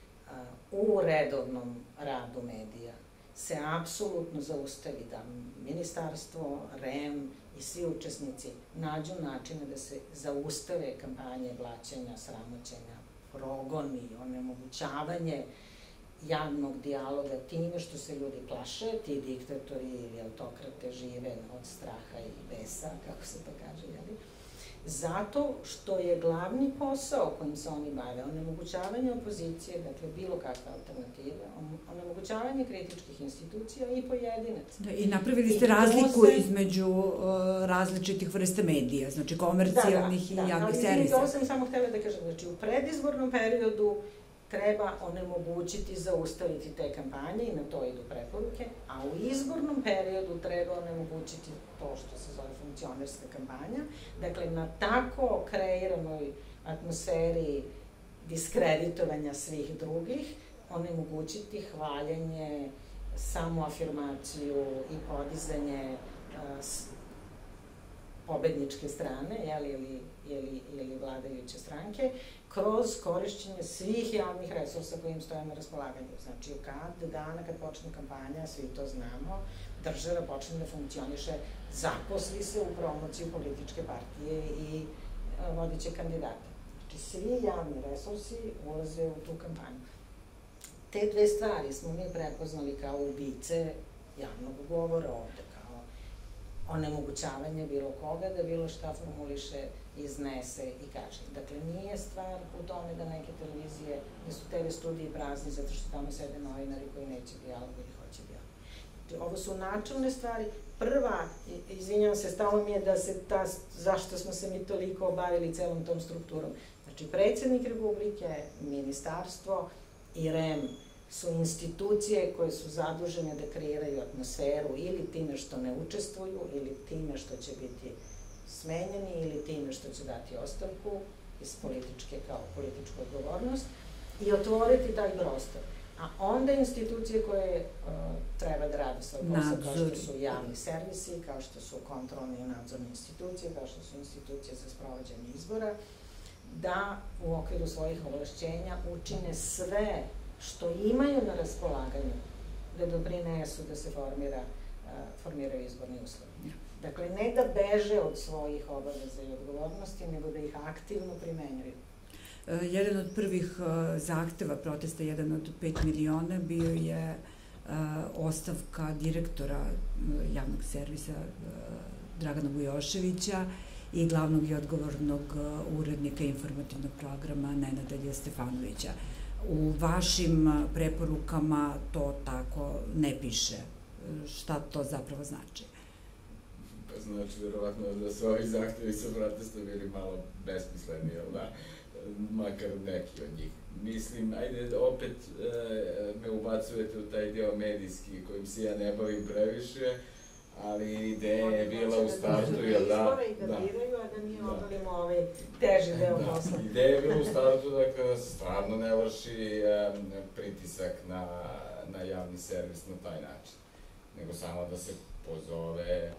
u redovnom radu medija, se apsolutno zaustavi da ministarstvo, REM i svi učesnici nađu načine da se zaustave kampanje blaćenja, sramoćenja, progoni, onemogućavanje javnog dijaloga time što se ljudi plaše, ti diktatori ili autokrate žive od straha i besa, kako se to kaže, jeli? Zato što je glavni posao kojim se oni bave, onemogućavanje opozicije, dakle bilo kakve alternative, onemogućavanje kritičkih institucija i pojedinaca. Da, i napravili ste razliku između različitih vrsta medija, znači komercijalnih i javnih servisa. To sam samo htela da kažem, znači u predizbornom periodu treba onemogućiti, zaustaviti te kampanje i na to idu preporuke, a u izbornom periodu treba onemogućiti to što se zove funkcionerska kampanja. Dakle, na tako kreiranoj atmosferi diskreditovanja svih drugih, onemogućiti hvaljenje, samoafirmaciju i podizanje pobedničke strane, ili vladajuće stranke, kroz korišćenje svih javnih resursa koji im stoje na raspolaganju. Znači, kad počne kampanja, svi to znamo, država počne da funkcioniše, zaposli se u promociju političke partije i vodeće kandidata. Znači, svi javni resursi ulaze u tu kampanju. Te dve stvari smo mi prepoznali kao ubice javnog govora ovde, kao onemogućavanje bilo koga da bilo šta formuliše, iznese i kaže. Dakle, nije stvar u tome da neke televizije, da su TV studiji prazni zato što tamo sede novinari koji neće dijalog ili hoće dijalog. Ovo su načelne stvari. Prva, izvinjam se, stalo mi je da se zašto smo se mi toliko obavili celom tom strukturom. Znači, predsjednik Republike, ministarstvo i REM su institucije koje su zadužene da kreiraju atmosferu ili time što ne učestvuju, ili time što će biti smenjeni, ili time što će dati ostavku iz političke kao političku odgovornost i otvoriti taj prostor. A onda institucije koje treba da rade svoj posao, kao što su javni servisi, kao što su kontrolne i nadzorne institucije, kao što su institucije za sprovođenje izbora, da u okviru svojih ovlašćenja učine sve što imaju na raspolaganju da doprinesu da se formiraju izborni uslovi. Dakle, ne da beže od svojih obaveza i odgovornosti, nego da ih aktivno primenjuju. Jedan od prvih zahteva protesta, jedan od 5 miliona, bio je ostavka direktora javnog servisa Dragana Bujoševića i glavnog i odgovornog urednika informativnog programa Nenada Stefanovića. U vašim preporukama to tako ne piše. Šta to zapravo znači? Znači, verovatno da su ovi zahtevi sa protesta bili malo besmisleni, jel da? Makar neki od njih. Mislim, ajde, opet me ubacujete u taj deo medijski kojim se ja ne bavim previše, ali ideja je bila u startu, jel da? I da biraju, a da mi obavimo ovaj teži deo posla. Ideja je bila u startu da kada se stvarno ne vrši pritisak na javni servis na taj način, nego samo da se pozove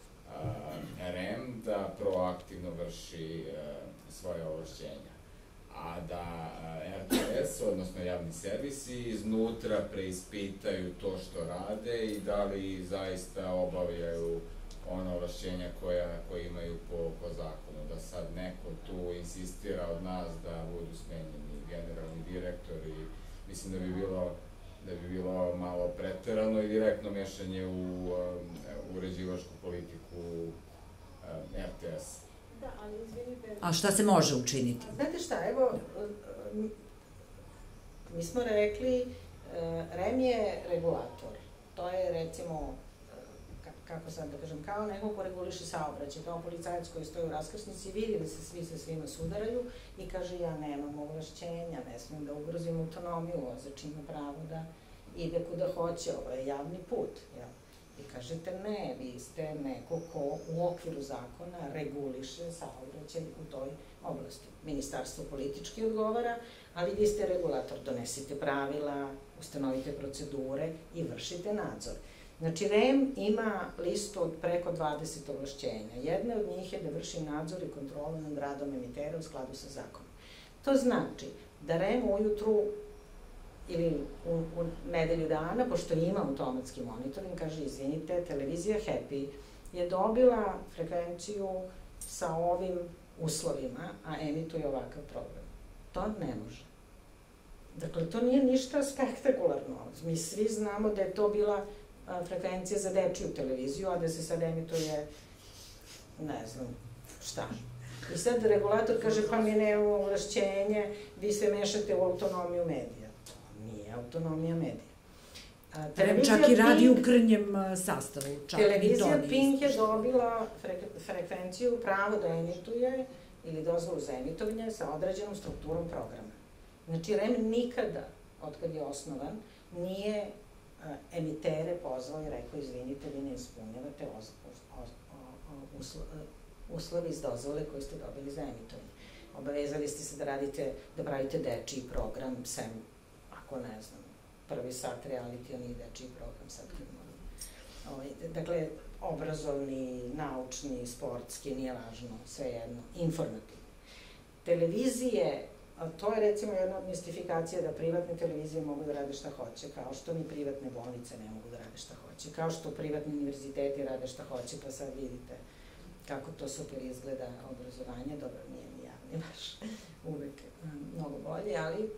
REM da proaktivno vrši svoje ovlašćenja, a da RTS, odnosno javni servisi, iznutra preispitaju to što rade i da li zaista obavljaju ona ovlašćenja koje imaju po zakonu. Da sad neko tu insistira od nas da budu smenjeni generalni direktori, mislim da bi bilo malo preterano i direktno mešanje u uređivačku politiku RTS. Da, ali izvinite... A šta se može učiniti? Znate šta, evo, mi smo rekli, REM je regulator. To je, recimo, kako sad da kažem, kao neko ko reguliše saobraćaj, kao policajac koji stoji u raskrsnici, vidi da se svi sa svima sudaraju i kaže ja nemam ovlašćenja, ne smijem da ugrozim autonomiju, vozač ima pravo da ide kuda hoće, ovo je javni put, jel? I kažete ne, vi ste neko ko u okviru zakona reguliše saobraćaj u toj oblasti. Ministarstvo politički odgovara, ali vi ste regulator, donesite pravila, ustanovite procedure i vršite nadzor. Znači, REM ima listu od preko 20 ovlašćenja. Jedna od njih je da vrši nadzor i kontrolu nad radom emitera u skladu sa zakonom. To znači da REM ujutru ili u nedelju dana, pošto ima automatski monitoring, kaže, izvinite, televizija Happy je dobila frekvenciju sa ovim uslovima, a emituje ovakav program. To ne može. Dakle, to nije ništa spektakularno. Mi svi znamo da je to bila frekvencija za dečiju televiziju, a da se sad emituje, ne znam, šta. I sad regulator kaže, pa mi nemamo ovlašćenje, vi se mešate u autonomiju medija. To nije autonomija medija. Čak i radi u krnjem sastavu. Televizija Pink je dobila frekvenciju, pravo da emituje ili dozvolu za emitovanje sa određenom strukturom programa. Znači, REM nikada, otkad je osnovan, nije emitere pozvao i rekao, izvinite, vi ne ispunjavate uslovi iz dozvole koje ste dobili za emitovanje. Obavezali ste se da pravite dečiji program, sem, ako ne znam, prvi sat reality, on je dečiji program, sad kad moram. Dakle, obrazovni, naučni, sportski, nije važno, svejedno, informativni. Televizije, to je recimo jedna od mistifikacija da privatne televizije mogu da rade šta hoće, kao što ni privatne bolnice ne mogu da rade šta hoće, kao što privatni univerziteti rade šta hoće, pa sad vidite kako to super izgleda obrazovanje, dobro, nije ni javni baš uvek mnogo bolje, ali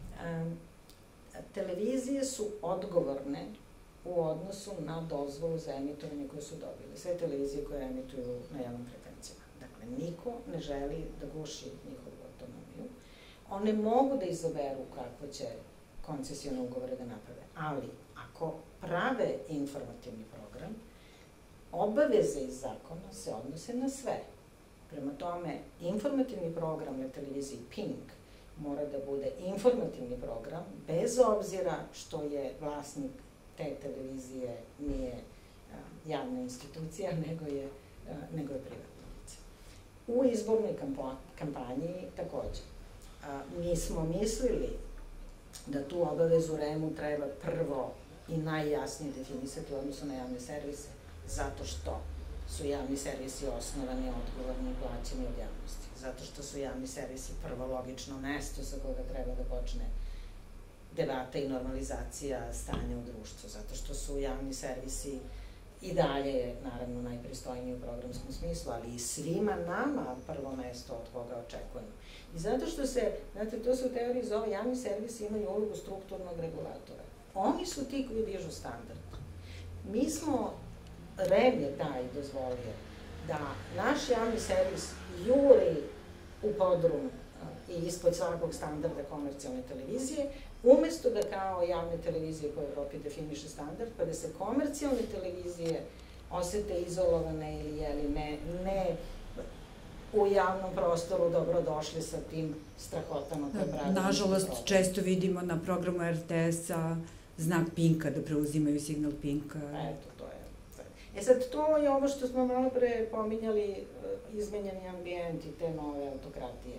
televizije su odgovorne u odnosu na dozvolu za emitovanje koje su dobili. Sve televizije koje emituju na javnim frekvencijama. Dakle, niko ne želi da guši njihovu autonomiju. One mogu da izaberu kako će koncesijone ugovore da naprave, ali ako prave informativni program, obaveze iz zakona se odnose na sve. Prema tome, informativni program na televiziji Pink mora da bude informativni program, bez obzira što je vlasnik te televizije nije javna institucija, nego je privatna lice. U izbornoj kampanji takođe. Mi smo mislili da tu obavezu REM-u treba prvo i najjasnije definisati u odnosu na javne servise, zato što su javni servisi osnovani, odgovorni i plaćeni od javnosti. Zato što su javni servisi prvo logično mesto za koga treba da počne debata i normalizacija stanja u društvu. Zato što su javni servisi i dalje, naravno, najpristojniji u programskom smislu, ali i svima nama prvo mesto od koga očekujemo. I zato što se, znate, to se u teoriji zove, javni servisi imaju ulogu strukturnog regulatora. Oni su ti koji dižu standard. Mi smo, REM je taj dozvolio da naš javni servis juri u podrum i ispod svakog standarda komercijalne televizije, umesto da kao javne televizije koje u Evropi definiše standard, pa da se komercijalne televizije osete izolovane ili ne u javnom prostoru dobrodošli sa tim strahotama koje pravi. Nažalost, često vidimo na programu RTS-a znak Pinka, da preuzimaju signal Pinka. Eto, to je. Sad, to je ovo što smo malo pre pominjali, izmenjeni ambijent i te nove autokratije.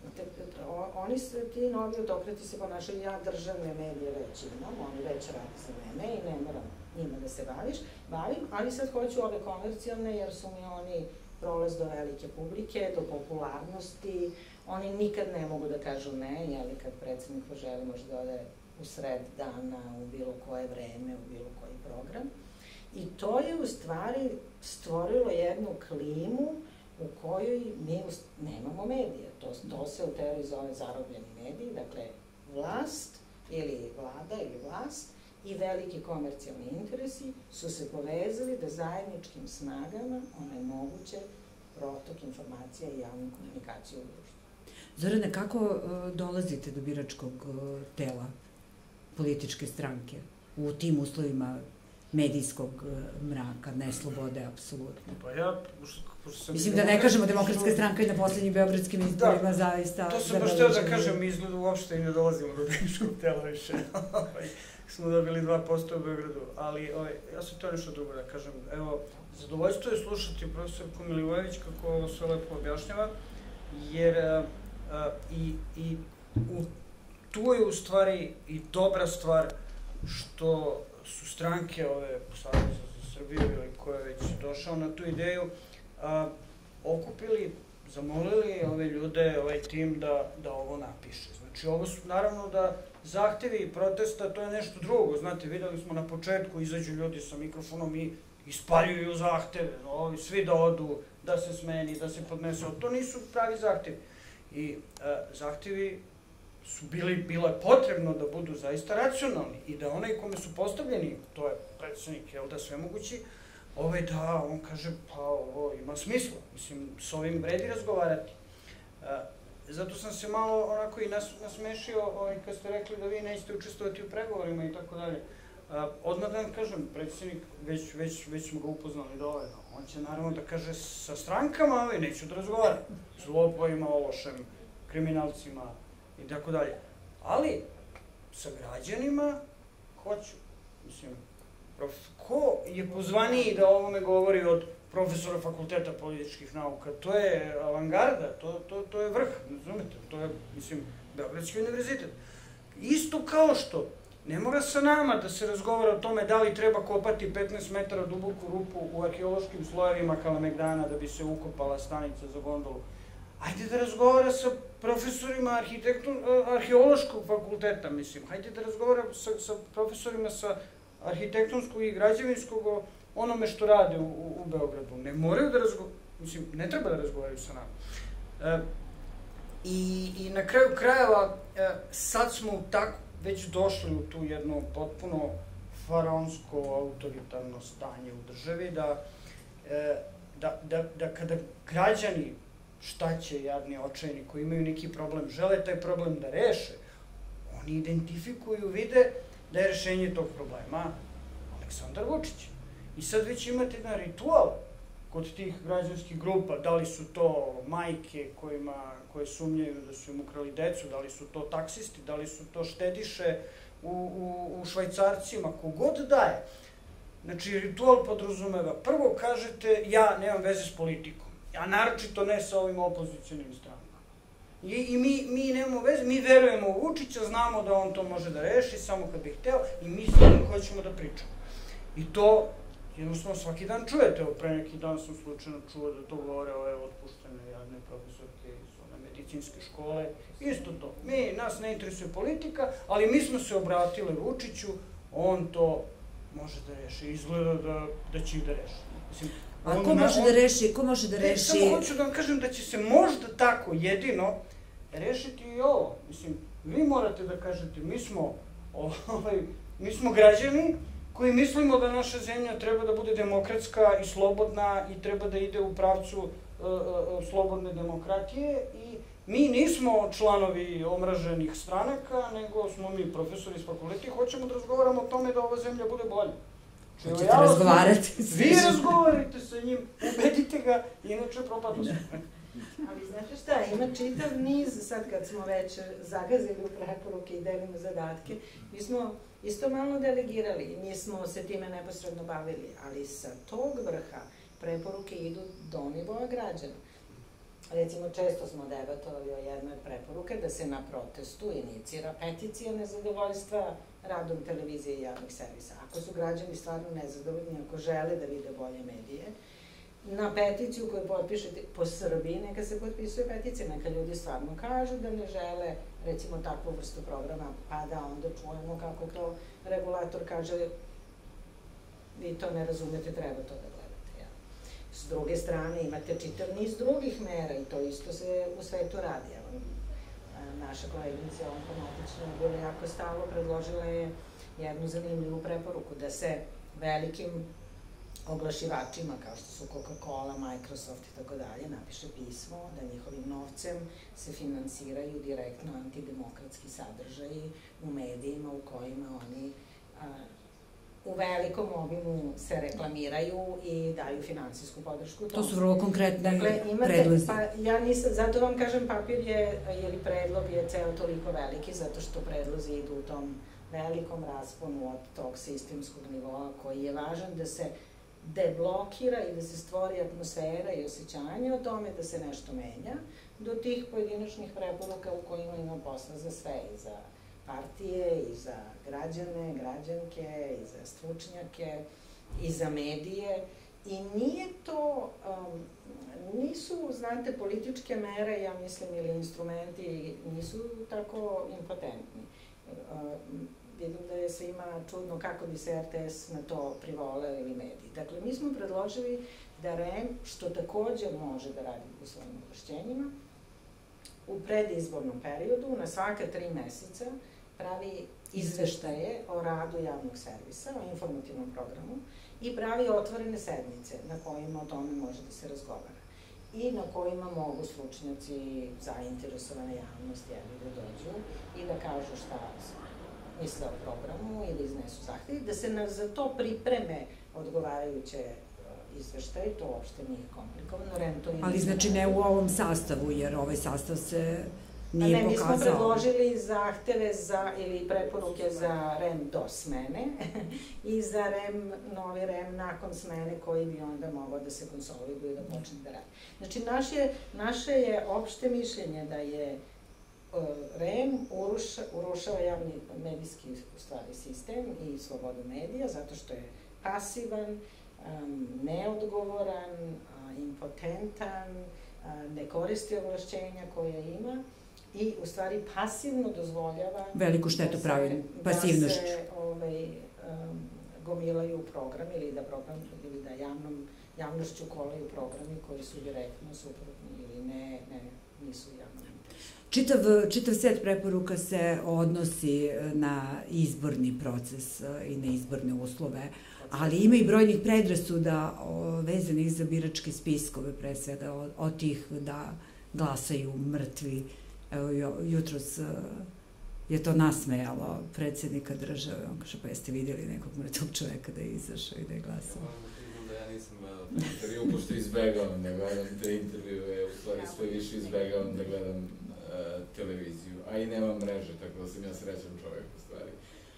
Ti novi autokrati se ponašaju, ja državne medije već imam, oni već radi za mene i ne moram njima da se bavim, ali sad hoću ove komercijalne jer su mi oni prolaz do velike publike, do popularnosti, oni nikad ne mogu da kažu ne, jeli kad predsednik poželi može da ode u sred dana, u bilo koje vreme, u bilo koji program. I to je u stvari stvorilo jednu klimu u kojoj mi nemamo medije. To se u teoriji zove zarobljeni mediji, dakle vlast ili vlada ili vlast i veliki komercijalni interesi su se povezali da zajedničkim snagama onemoguće protok informacija i javnu komunikaciju u društvu. Zorane, kako dolazite do biračkog tela političke stranke u tim uslovima medijskog mraka, neslobode, apsolutno? Pa ja, mislim da ne kažemo Demokratska stranka i na poslednjim beogradskim izborima zaista... To sam baš hteo da kažem, izgleda uopšte i ne dolazimo do biračkog tela više. Smo dobili 2% u Beogradu, ali ja sam to nešto drugo da kažem. Evo, zadovoljstvo je slušati profesorku Milivojević kako ovo sve lepo objašnjava, jer i tu je u stvari i dobra stvar što su stranke ove Saveza za Srbiju ili ko je već došao na tu ideju, okupili, zamolili ove ljude, ovaj tim da ovo napiše. Znači, ovo su, naravno da zahtevi i protesta, to je nešto drugo. Znate, videli smo na početku, izađu ljudi sa mikrofonom i ispaljuju zahteve, svi da odu, da se smeni, da se podnese, to nisu pravi zahtevi. I zahtevi su bilo potrebno da budu zaista racionalni i da onaj kome su postavljeni, to je predsednik, svemogući, da on kaže, pa ovo ima smisla, mislim, s ovim vredi razgovarati. Zato sam se malo onako i nasmešio kad ste rekli da vi nećete učestvovati u pregovorima i tako dalje. Odmah da vam kažem, predsednik, već smo ga upoznali dovoljno, on će naravno da kaže sa strankama, neću da razgovaram, s lopovima, ološem, kriminalcima i tako dalje. Ali, sa građanima, hoću. Mislim, ko je pozvaniji da o ovome govori od profesora Fakulteta političkih nauka? To je avangarda, to je vrh, razumete? To je, mislim, Beogradski univerzitet. Isto kao što ne mora sa nama da se razgovara o tome da li treba kopati 15 metara duboku rupu u arheološkim slojevima Kalemegdana da bi se ukopala stanica za gondolu. Hajde da razgovara sa profesorima arheološkog fakulteta, mislim. Hajde da razgovara sa profesorima sa arhitektonskog i građevinskog o onome što rade u Beogradu. Ne moraju da razgovaraju, mislim, ne treba da razgovaraju sa nama. I na kraju krajeva, sad smo već došli u tu jedno potpuno faraonsko autoritarno stanje u državi, da kada građani, šta će jadni očajni koji imaju neki problem, žele taj problem da reše, oni identifikuju, vide da je rešenje tog problema Aleksandar Vučić. I sad već imate jedan ritual kod tih građanskih grupa, da li su to majke koje sumnjaju da su im ukrali decu, da li su to taksisti, da li su to štediše u Švajcarcima, kogod daje. Znači, ritual podrazumeva, prvo kažete, ja nemam veze s politikom, a naročito ne sa ovim opozicionim stranama. I mi nemamo veze, mi verujemo u Vučića, znamo da on to može da reši, samo kad bi hteo, i mi s njim hoćemo da pričamo. I to, jednostavno, svaki dan čujete. Pre neki dan sam slučajno čuo da to govore ove otpuštene jadne profesorke iz medicinske škole. Isto to. Nas ne interesuje politika, ali mi smo se obratili Vučiću, on to može da reši. Izgleda da će ih da reši. A ko može da reši? Ko može da reši? Samo hoću da vam kažem da će se možda tako jedino rešiti i ovo. Mislim, vi morate da kažete, mi smo građani koji mislimo da naša zemlja treba da bude demokratska i slobodna i treba da ide u pravcu slobodne demokratije i mi nismo članovi omraženih stranaka, nego smo mi profesori iz fakulteta i hoćemo da razgovaramo o tome da ova zemlja bude bolja. Hoćete razgovarati? Vi razgovarajte sa njim, ubedite ga, inače propadu se. Ali znate šta, ima čitav niz, sad kad smo već zagazili u preporuke i delimo zadatke, mi smo isto malo delegirali i mi smo se time neposredno bavili, ali sa tog vrha preporuke idu do nivoa građana. Recimo, često smo debatovali o jednoj preporuke da se na protestu inicira peticija nezadovoljstva radom televizije i javnih servisa. Ako su građani stvarno nezadovoljni, ako žele da vide bolje medije, na peticiju koju potpišete po Srbiji, neka se potpisuje peticija, neka ljudi stvarno kažu da ne žele, recimo, takvu vrstu programa, pa da onda čujemo kako to regulator kaže, vi to ne razumete, treba to da gledate. S druge strane, imate čitav niz drugih mera i to isto se u svetu radi. Naša koleginica informatična je jako stalo predložila je jednu zanimljivu preporuku da se velikim oglašivačima kao što su Coca-Cola, Microsoft i tako dalje napiše pismo da njihovim novcem se finansiraju direktno antidemokratski sadržaji u medijima u kojima oni u velikom obimu se reklamiraju i daju finansijsku podršku. To su vrlo konkretni predlozi. Ja nisam, zato vam kažem, papir je, ili predlog je ceo toliko veliki, zato što predlozi idu u tom velikom rasponu od tog sistemskog nivoa koji je važan da se deblokira i da se stvori atmosfera i osjećanje o tome da se nešto menja, do tih pojedinačnih preporuka u kojima ima posla za sve, i za partije, i za građane, građanke, i za stručnjake, i za medije. I nije to, nisu, znate, političke mere, ja mislim, ili instrumenti, nisu tako impotentni. vidim da je svima čudno kako bi se RTS na to privoleo ili mediji. Dakle, mi smo predložili da REM, što takođe može da radi u svojim ovlašćenjima, u predizbornom periodu, na svaka 3 meseca, pravi izveštaje o radu javnog servisa, o informativnom programu i pravi otvorene sednice na kojima o tome može da se razgovara i na kojima mogu stručnjaci, zainteresovane javnosti da dođu i da kažu šta misle o programu ili iznesu zahtevi, da se za to pripreme odgovarajuće izveštaje, to uopšte nije komplikovano. REM to ali znači ne u ovom sastavu, jer ovaj sastav se nije pokazao. Ne, mi smo predložili zahteve ili preporuke za REM do smene i za novi REM nakon smene koji bi onda mogao da se konsoliduje i da počne da radi. Znači, naše je opšte mišljenje da je REM urušava javni medijski sistem i slobodu medija zato što je pasivan, neodgovoran, impotentan, ne koristi ovlašćenja koje ima i u stvari pasivno dozvoljava veliku štetu pravi pasivnošću. Da se gomilaju programi ili da javnošću kolaju programi koji su direktno suprotni ili nisu javno. Čitav set preporuka se odnosi na izborni proces i na izborne uslove, ali ima i brojnih predrasuda vezanih za biračke spiskove, pre svega od tih da glasaju mrtvi. Evo, jutros je to nasmejalo predsjednika države, on kaže, pa jeste vidjeli nekog mrtvog čoveka da je izašao i da je glasao? Ja nisam intervju, pošto izbegavam da gledam te intervjue, u stvari sve više izbegavam da gledam televiziju, a i nema mreže, tako da sam ja srećan čovjek u stvari.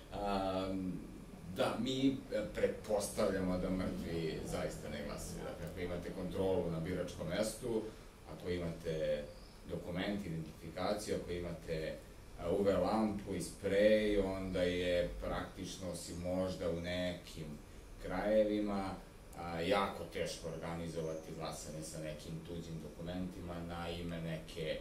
Da, mi pretpostavljamo da mrtvi zaista ne glasaju. Dakle, ako imate kontrolu na biračkom mestu, ako imate dokument, identifikaciju, ako imate UV lampu i sprej, onda je praktično, osim možda u nekim krajevima, jako teško organizovati glasanje sa nekim tuđim dokumentima na ime neke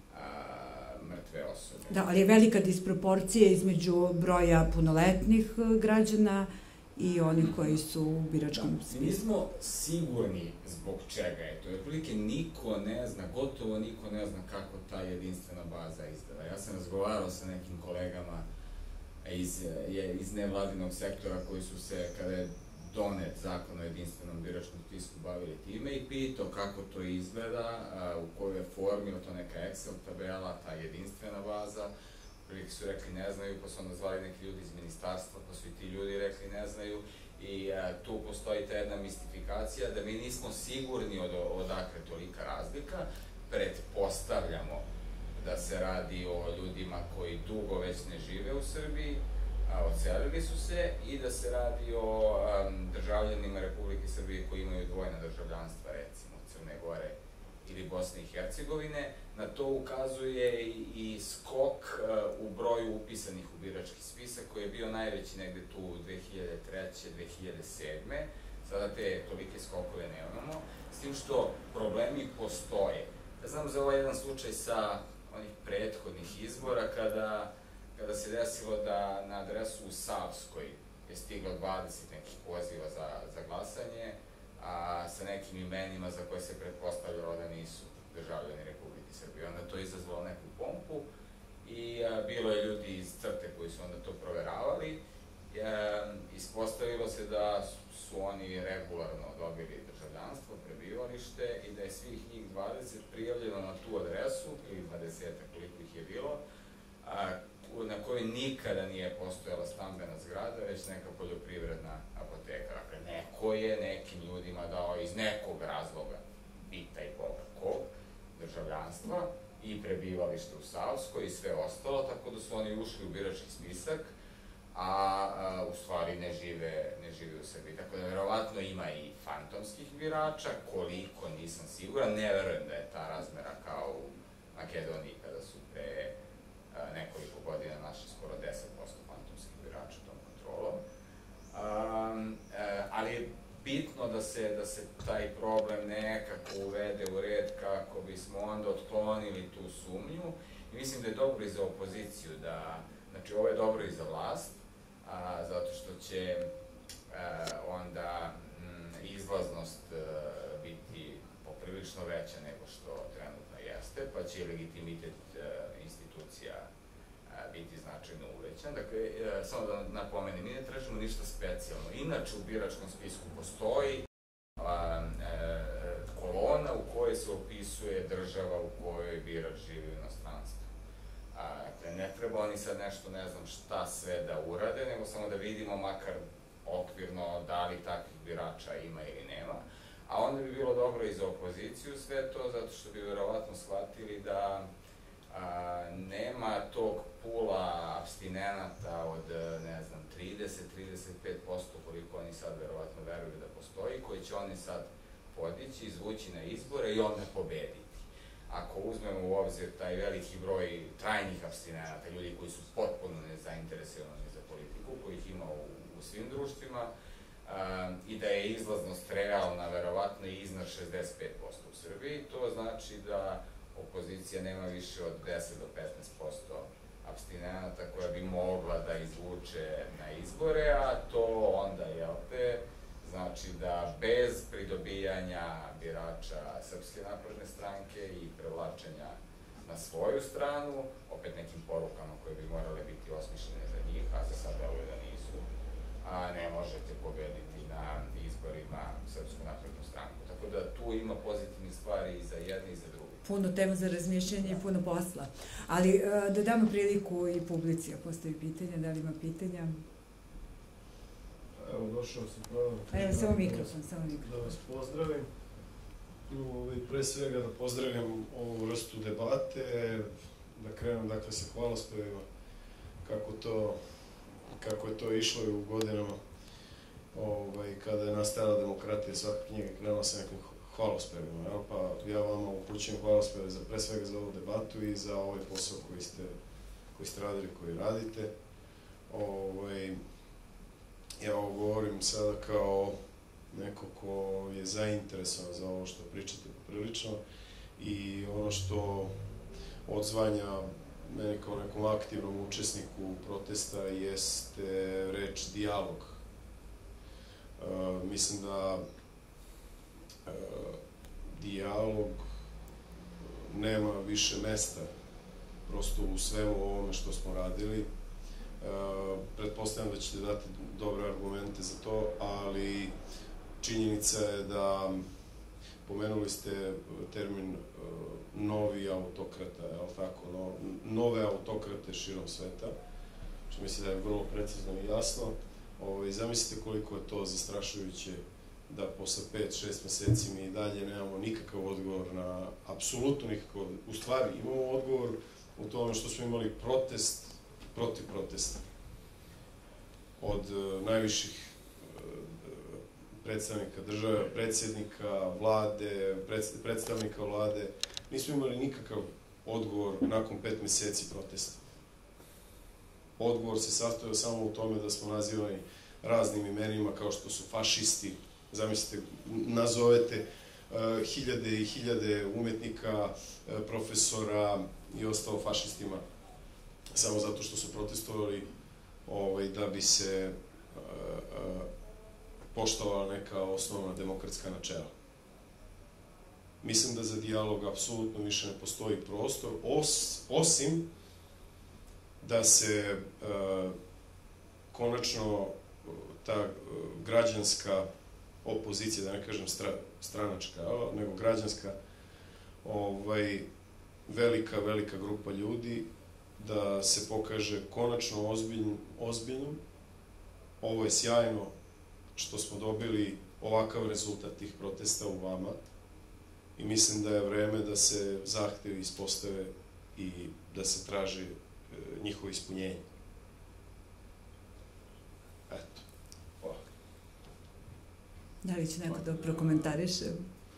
mrtve osobe. Da, ali je velika disproporcija između broja punoletnih građana i onih koji su u biračkom spisku. Mi nismo sigurni zbog čega je to. Otprilike niko ne zna, gotovo niko ne zna kako ta jedinstvena baza izgleda. Ja sam razgovarao sa nekim kolegama iz nevladinog sektora koji su se, kada je donet zakon o jedinstvenom biračkom spisku, bavili time i pitao kako to izgleda, u kojoj formi, to neka Excel tabela, ta jedinstvena baza. Prilike su rekli ne znaju, pa su onda zvali neki ljudi iz ministarstva, pa su i ti ljudi rekli ne znaju i tu postoji ta jedna mistifikacija da mi nismo sigurni odakle tolika razlika. Pretpostavljamo da se radi o ljudima koji dugo već ne žive u Srbiji, odselili su se i da se radi o državljanima Republike Srbije koji imaju dvojna državljanstva, recimo Crne Gore ili Bosne i Hercegovine. Na to ukazuje i skok u broju upisanih u birački spisak koji je bio najveći negde tu 2003. 2007. Sada te tolike skokove nemamo, s tim što problemi postoje. Ja znam za ovaj jedan slučaj sa onih prethodnih izbora kada se desilo da na adresu u Savskoj je stiglo 20 nekih poziva za glasanje, a sa nekim imenima za koje se pretpostavljalo da nisu državljani Republike Srbije. Onda to izazvalo neku pompu i bilo je ljudi iz CRTE koji su onda to proveravali. Ispostavilo se da su oni regularno dobili državljanstvo, prebivalište i da je svih njih 20 prijavljeno na tu adresu, ili 20-ak koliko ih je bilo, na kojoj nikada nije postojala stambena zgrada, već neka poljoprivredna apoteka. Dakle, neko je nekim ljudima dao iz nekog razloga, pitaj Boga kog, državljanstva i prebivalište u Savskoj i sve ostalo, tako da su oni ušli u birački spisak, a u stvari ne žive u Srbiji. Tako da, verovatno ima i fantomskih birača, koliko nisam siguran, ne verujem da je ta razmera kao u Makedoniji, kada su pre nekoliko godina našli skoro 10% fantomskih birača tom kontrolom. Ali je bitno da se taj problem nekako uvede u red kako bismo onda otklonili tu sumnju. I mislim da je dobro i za opoziciju da Znači, ovo je dobro i za vlast, zato što će onda izlaznost biti poprilično veća nego što trenutno jeste, pa će i legitimitet institucija biti značajno uvećan. Dakle, samo da napomenem, mi ne tražimo ništa specijalno. Inače, u biračkom spisku postoji kolona u kojoj se opisuje država u kojoj birač živi u inostranstvu. Dakle, ne treba oni sad nešto, ne znam šta sve da urade, nego samo da vidimo makar okvirno da li takvih birača ima ili nema. A onda bi bilo dobro i za opoziciju sve to, zato što bi verovatno shvatili da nema tog pula apstinenata od, ne znam, 30-35%, koliko oni sad verovatno veruju da postoji, koji će oni sad podići, izvući na izbore i onda pobediti. Ako uzmemo u obzir taj veliki broj trajnih apstinenata, ljudi koji su potpuno nezainteresovani za politiku, kojih ima u svim društvima, i da je izlaznost realna, verovatno i iznad 65% u Srbiji, to znači da opozicija nema više od 10 do 15% apstinenata koja bi mogla da izvuče na izbore, a to onda, jel te, znači da bez pridobijanja birača Srpske napredne stranke i prevlačenja na svoju stranu, opet nekim porukama koje bi morale biti osmišljene za njih, a za sad deluje da nisu, ne možete pobediti na izborima Srpsku naprednu stranku. Tako da tu ima pozitivnih stvari i za jedne i za druge. Puno tema za razmišljanje i puno posla. Ali da damo priliku i publici, a postoji pitanja, da li ima pitanja? Evo, došao sam pravo. Evo, samo mikrofon, samo mikrofon. Da vas pozdravim. Pre svega da pozdravim ovu vrstu debate, da krenem, dakle, sa hvalospevima, kako je to išlo i u godinama kada je nastajala demokratija, svaka knjiga krenula sa nekim hvalospevima, pa ja vama upućujem hvalospeve pre svega za ovu debatu i za ovaj posao koji ste radili, koji radite. Ja ovo govorim sada kao neko ko je zainteresovan za ovo što pričate poprilično i ono što odzvanja meni kao nekom aktivnom učesniku protesta jeste reč dijalog. Mislim da dijalog nema više mesta prosto u svemu ovome što smo radili. Pretpostavljam da ćete dati dobre argumente za to, ali činjenica je da pomenuli ste termin novi autokrata, je li tako, nove autokrate širom sveta, što mislim da je vrlo precizno i jasno. Zamislite koliko je to zastrašujuće da posle 5-6 meseci mi i dalje nemamo nikakav odgovor na, apsolutno nikakav odgovor. U stvari, imamo odgovor u tome što smo imali protest protiv protesta od najviših predstavnika države, predsjednika vlade, predstavnika vlade. Nismo imali nikakav odgovor nakon 5 meseci protesta. Odgovor se sastojao samo u tome da smo nazivani raznim imenima kao što su fašisti. Zamislite, nazovete hiljade i hiljade umetnika, profesora i ostalo fašistima samo zato što su protestovali da bi se poštovala neka osnovna demokratska načela. Mislim da za dijalog apsolutno više ne postoji prostor, osim da se konačno ta građanska opozicija, da ne kažem stranačka, nego građanska, velika grupa ljudi, da se pokaže konačno ozbiljnom. Ovo je sjajno što smo dobili ovakav rezultat tih protesta u vama i mislim da je vreme da se zahtevi ispostave i da se traži njihovo ispunjenje. Eto. Hvala. Da li će neko da prokomentariše?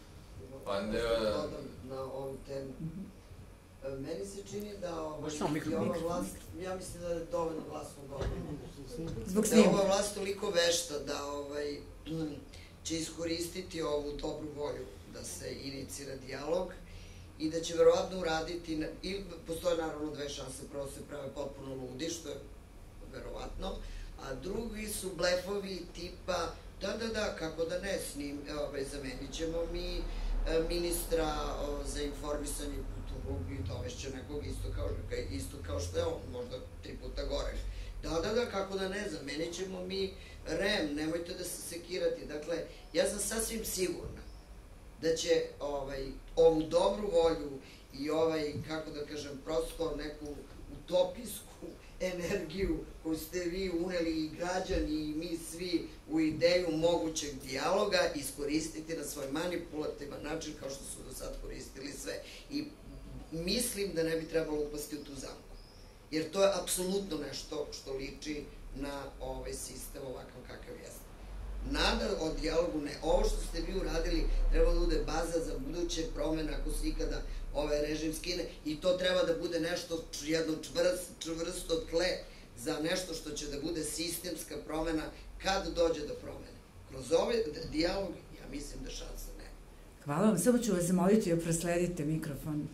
Na ovom temu. Meni se čini da ova vlast, ja mislim da je dovoljno glasno govorila. Da je ova vlast toliko vešta da će iskoristiti ovu dobru volju da se inicira dijalog i da će verovatno uraditi, ili postoje naravno dve šanse, prvo se prave potpuno ludi, što je verovatno, a drugi su blefovi tipa, da, kako da ne, zamenit ćemo mi ministra za informisanje i kulturu i dovešće nekog isto kao što je on, možda 3 puta gore. Da, kako da ne, zamenit ćemo mi REM, nemojte da se sekirati. Dakle, ja sam sasvim sigurna da će ovu dobru volju i kako da kažem, prosto neku utopijsku energiju koju ste vi uneli i građani i mi svi u ideju mogućeg dijaloga iskoristiti na svoj manipulativan način kao što su do sad koristili sve. I mislim da ne bi trebalo upasti u tu zamku. Jer to je apsolutno nešto što liči na ovaj sistem ovakav kakav jeste. Nada o dijalogu ne. Ovo što ste vi uradili treba da bude baza za buduće promene ako se ikada ovaj režim skine i to treba da bude nešto, jedno čvrsto tle za nešto što će da bude sistemska promena kad dođe do promene. Kroz ovaj dijalog ja mislim da šansa nema. Hvala vam, samo ću vas zamoliti da prosledite mikrofon.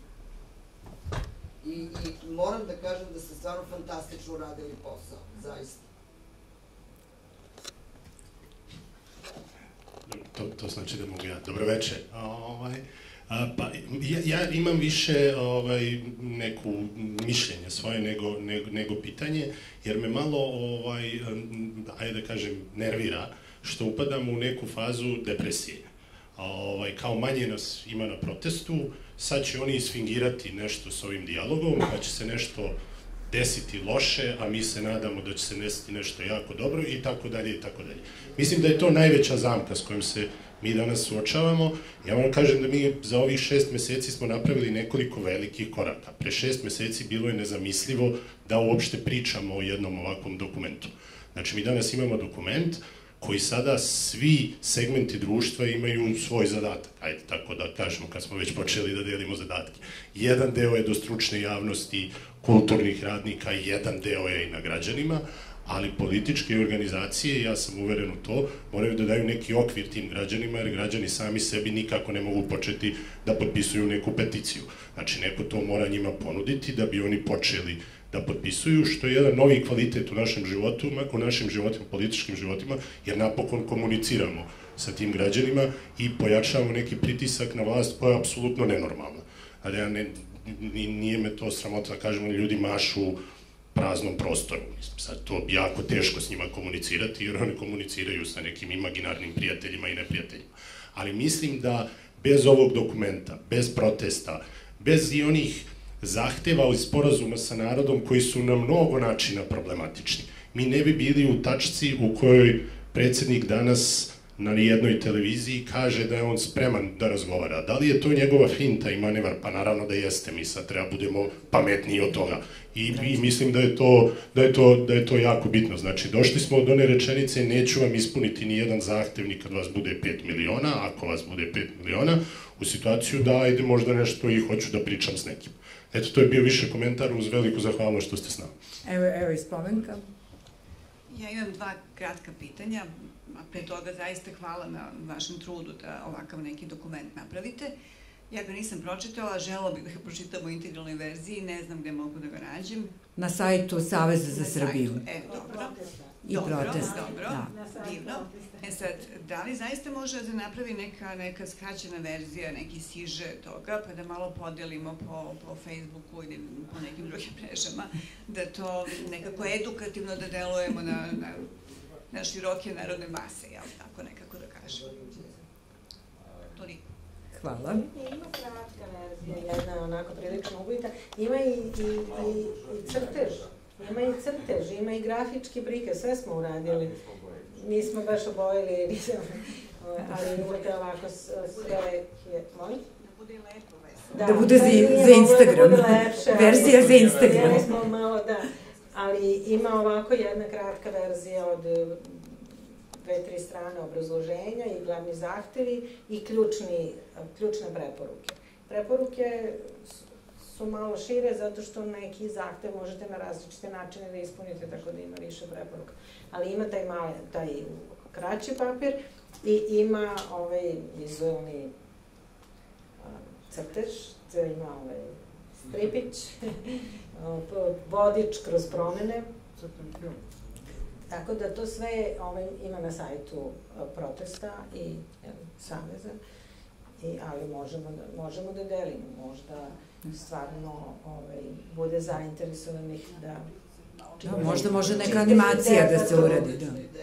I moram da kažem da ste stvarno fantastično uradili posao, zaista. To znači da mogu ja. Dobro večer. Pa ja imam više neku mišljenje svoje nego pitanje, jer me malo, ajde da kažem, nervira što upadamo u neku fazu depresije. Kao manje nas ima na protestu, sad će oni isfingirati nešto s ovim dijalogom, pa će se nešto desiti loše, a mi se nadamo da će se desiti nešto jako dobro i tako dalje i tako dalje. Mislim da je to najveća zamka s kojom se mi danas suočavamo. Ja vam kažem da mi za ovih 6 meseci smo napravili nekoliko velikih koraka. Pre 6 meseci bilo je nezamislivo da uopšte pričamo o jednom ovakvom dokumentu. Znači, mi danas imamo dokument koji sada svi segmenti društva imaju svoj zadatak. Ajde, tako da kažemo, kad smo već počeli da delimo zadatke. Jedan deo je do stručne javnosti, kulturnih radnika, jedan deo je i na građanima, ali političke organizacije, ja sam uveren u to, moraju da daju neki okvir tim građanima, jer građani sami sebi nikako ne mogu početi da potpisuju neku peticiju. Znači, neko to mora njima ponuditi da bi oni počeli da potpisuju, što je jedan novi kvalitet u našim životima, političkim životima, jer napokon komuniciramo sa tim građanima i pojačavamo neki pritisak na vlast koja je apsolutno nenormalna. Ali nije me to sramota da kažemo da ljudi mašu praznom prostoru. Sad to jako teško s njima komunicirati, jer oni komuniciraju sa nekim imaginarnim prijateljima i neprijateljima. Ali mislim da bez ovog dokumenta, bez protesta, bez i onih zahteva i sporazuma sa narodom koji su na mnogo načina problematični, mi ne bi bili u tačci u kojoj predsjednik danas na jednoj televiziji kaže da je on spreman da razgovara. Da li je to njegova finta i manevar? Pa naravno da jeste, mi sad treba budemo pametniji od toga. I mislim da je to jako bitno. Znači, došli smo od one rečenice, neću vam ispuniti ni jedan zahtev ni kad vas bude 5 miliona, ako vas bude 5 miliona, u situaciju da, ajde, možda nešto i hoću da pričam s nekim. Eto, to je bio više komentar uz veliku zahvalnost što ste s nama. Evo i Spomenka. Ja imam 2 kratka pitanja, a pre toga zaista hvala na vašem trudu da ovakav neki dokument napravite. Ja ga nisam pročitala, želela bih da ga pročitam u integralnoj verziji, ne znam gde mogu da ga nađem. Na sajtu Saveza za Srbiju. Dobro. I protest. Dobro, divno. Sad, da li zaista može da napravi neka skraćena verzija, neki siže toga, pa da malo podelimo po Facebooku ili po nekim drugim mrežama, da to nekako edukativno da delujemo na široke narodne mase, jel tako nekako da kažem. Toliko. Hvala. Ima kratka verzija, jedna onako prilično ubojita. Ima i crtež. Ima i grafički prikaz, sve smo uradili. Nismo baš obojili, ali imate ovako sve... Molim? Da bude lepo veselo. Da bude za Instagram. Verzija za Instagram. Htjeli smo malo, da. Ali ima ovako jedna kratka verzija od 2-3 strane obrazloženja i glavni zahtevi i ključne preporuke. Preporuke su malo šire zato što neki zahtev možete na različite načine da ispunite, tako da ima više preporuka. Ali ima taj kraći papir i ima ovaj vizualni ima stripić, vodič kroz promene. Tako da to sve ima na sajtu protesta i saveza, ali možemo da delimo, možda stvarno bude zainteresovanih da... Možda može neka animacija da se uradi.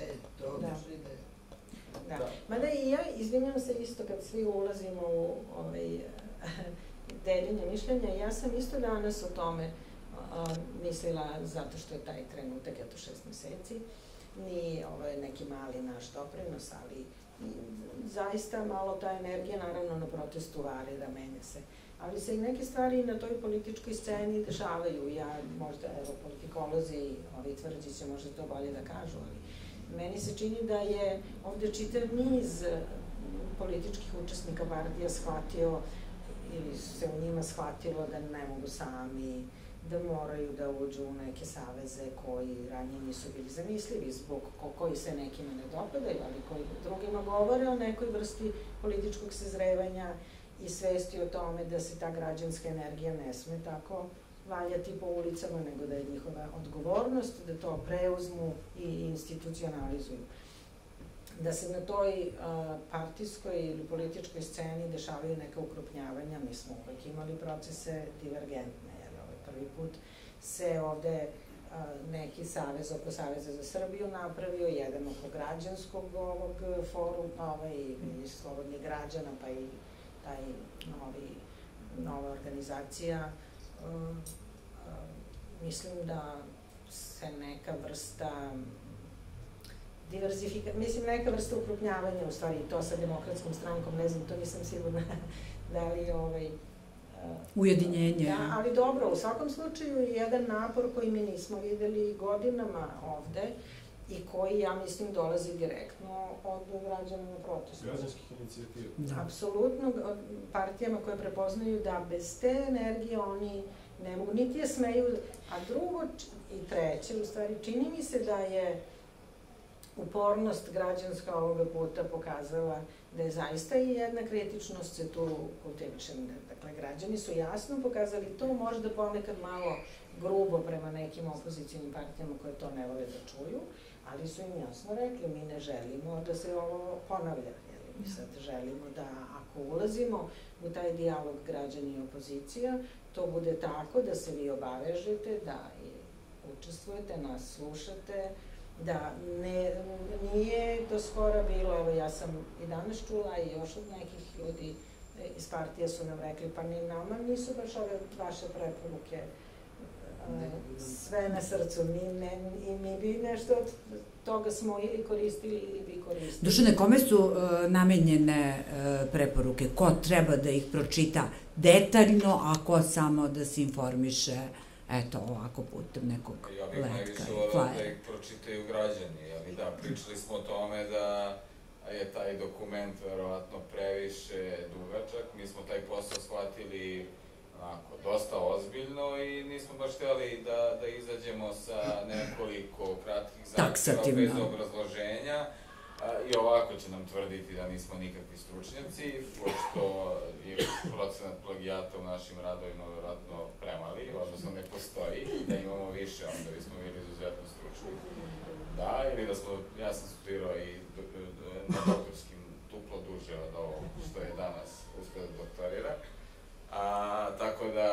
Mada i ja, izvinjam se isto kad svi ulazimo u deljenje mišljenja, ja sam isto danas o tome mislila zato što je taj trenutak, eto 6 meseci, nije neki mali naš doprinos, ali zaista malo ta energija naravno na protestu varira, menja se. Ali se i neke stvari na toj političkoj sceni dešavaju. Ja možda, evo, politikolozi, tvrđi će možda to bolje da kažu, ali meni se čini da je ovde čitav niz političkih učesnika partija shvatio ili se u njima shvatilo da ne mogu sami, da moraju da uđu u neke saveze koji ranije nisu bili zamislivi, zbog koji se nekima ne dopadaju, ali koji drugima govore o nekoj vrsti političkog sazrevanja i svesti o tome da se ta građanska energija ne sme tako valjati po ulicama, nego da je njihova odgovornost da to preuzmu i institucionalizuju. Da se na toj partijskoj ili političkoj sceni dešavaju neka ukrupnjavanja, mi smo uvek imali procese divergentne, jer prvi put se ovde neki savez oko Saveza za Srbiju napravio, jedan oko građanskog ovog foruma, i slobodnih građana, pa i taj nova organizacija. Mislim da se neka vrsta neka vrsta ukrupnjavanja, u stvari to sa Demokratskom strankom, ne znam, to nisam sigurna da li ujedinjenje. Da, ali dobro, u svakom slučaju je jedan napor koji mi nismo videli godinama ovde i koji, ja mislim, dolazi direktno od građana na protestu. Građanskih inicijativa. Apsolutno, partijama koje prepoznaju da bez te energije oni ne mogu, niti je smeju, a drugo i treće, u stvari, čini mi se da je upornost građanska ovoga puta pokazala da je zaista i jedna kritičnost se tu kultiviše. Dakle, građani su jasno pokazali to, možda ponekad malo grubo prema nekim opozicijnim partijama koje to ne vole da čuju, ali su im jasno rekli, mi ne želimo da se ovo ponavlja. Mi sad želimo da, ako ulazimo u taj dijalog građani i opozicija, to bude tako da se vi obavežete, da učestvujete, nas slušate, da nije do skora bilo, evo ja sam i danas čula i još od nekih ljudi iz partije su nam rekli, pa ni nama nisu baš ove vaše preporuke sve na srcu, i mi bi nešto od toga smo ili koristili ili bi koristili. Dušane, kome su namenjene preporuke? Ko treba da ih pročita detaljno, a ko samo da se informiše, eto, ovako putem nekog letka i flajera? Ja bih najviše volao da ih pročitaju građani, ali da, pričali smo o tome da je taj dokument verovatno previše dugačak, mi smo taj posao shvatili dosta ozbiljno i nismo baš htjeli da izađemo sa nekoliko kratkih zahtjeva bez obrazloženja i ovako će nam tvrditi da nismo nikakvi stručnjaci, pošto je procenat plagijata u našim radovima verovatno premali, odnosno ne postoji, da imamo više, onda bismo bili izuzetno stručni. Da, ili da smo, ja sam studirao i na doktorskim duplo duže od ovog što je danas uspio da doktorira. Tako da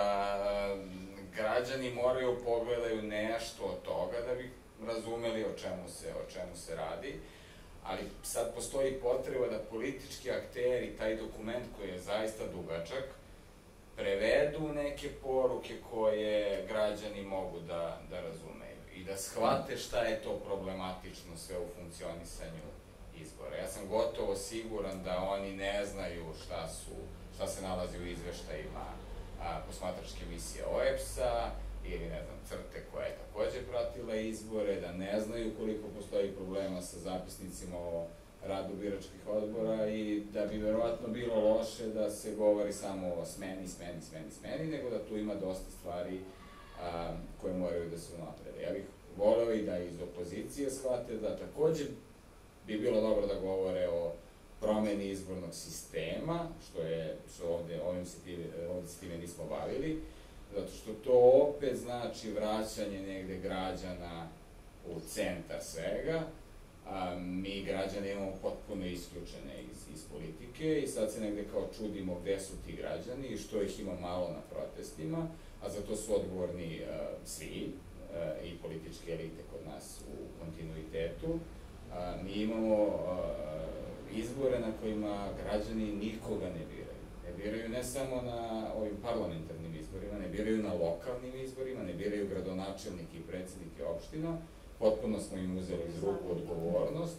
građani moraju pogledaju nešto od toga da bi razumeli o čemu se radi, ali sad postoji potreba da politički akteri taj dokument koji je zaista dugačak prevedu neke poruke koje građani mogu da razumeju i da shvate šta je to problematično sve u funkcionisanju izbora. Ja sam gotovo siguran da oni ne znaju šta se nalazi u izveštajima posmatračke misije OEBS-a ili, ne znam, CRTE koja je takođe pratila izbore, da ne znaju koliko postoji problema sa zapisnicima o radu biračkih odbora i da bi verovatno bilo loše da se govori samo o smeni, nego da tu ima dosta stvari koje moraju da se unaprede. Ja bih voleo i da iz opozicije shvate da takođe bi bilo dobro da govore o promeni izbornog sistema, što ovde se time nismo bavili, zato što to opet znači vraćanje negde građana u centar svega, a mi građane imamo potpuno isključene iz politike i sad se negde kao čudimo gde su ti građani i što ih ima malo na protestima, a za to su odgovorni svi i političke elite kod nas u kontinuitetu. Mi imamo izbore na kojima građani nikoga ne biraju. Ne biraju ne samo na ovim parlamentarnim izborima, ne biraju na lokalnim izborima, ne biraju gradonačelnike i predsednike opština. Potpuno smo im uzeli iz ruku odgovornost.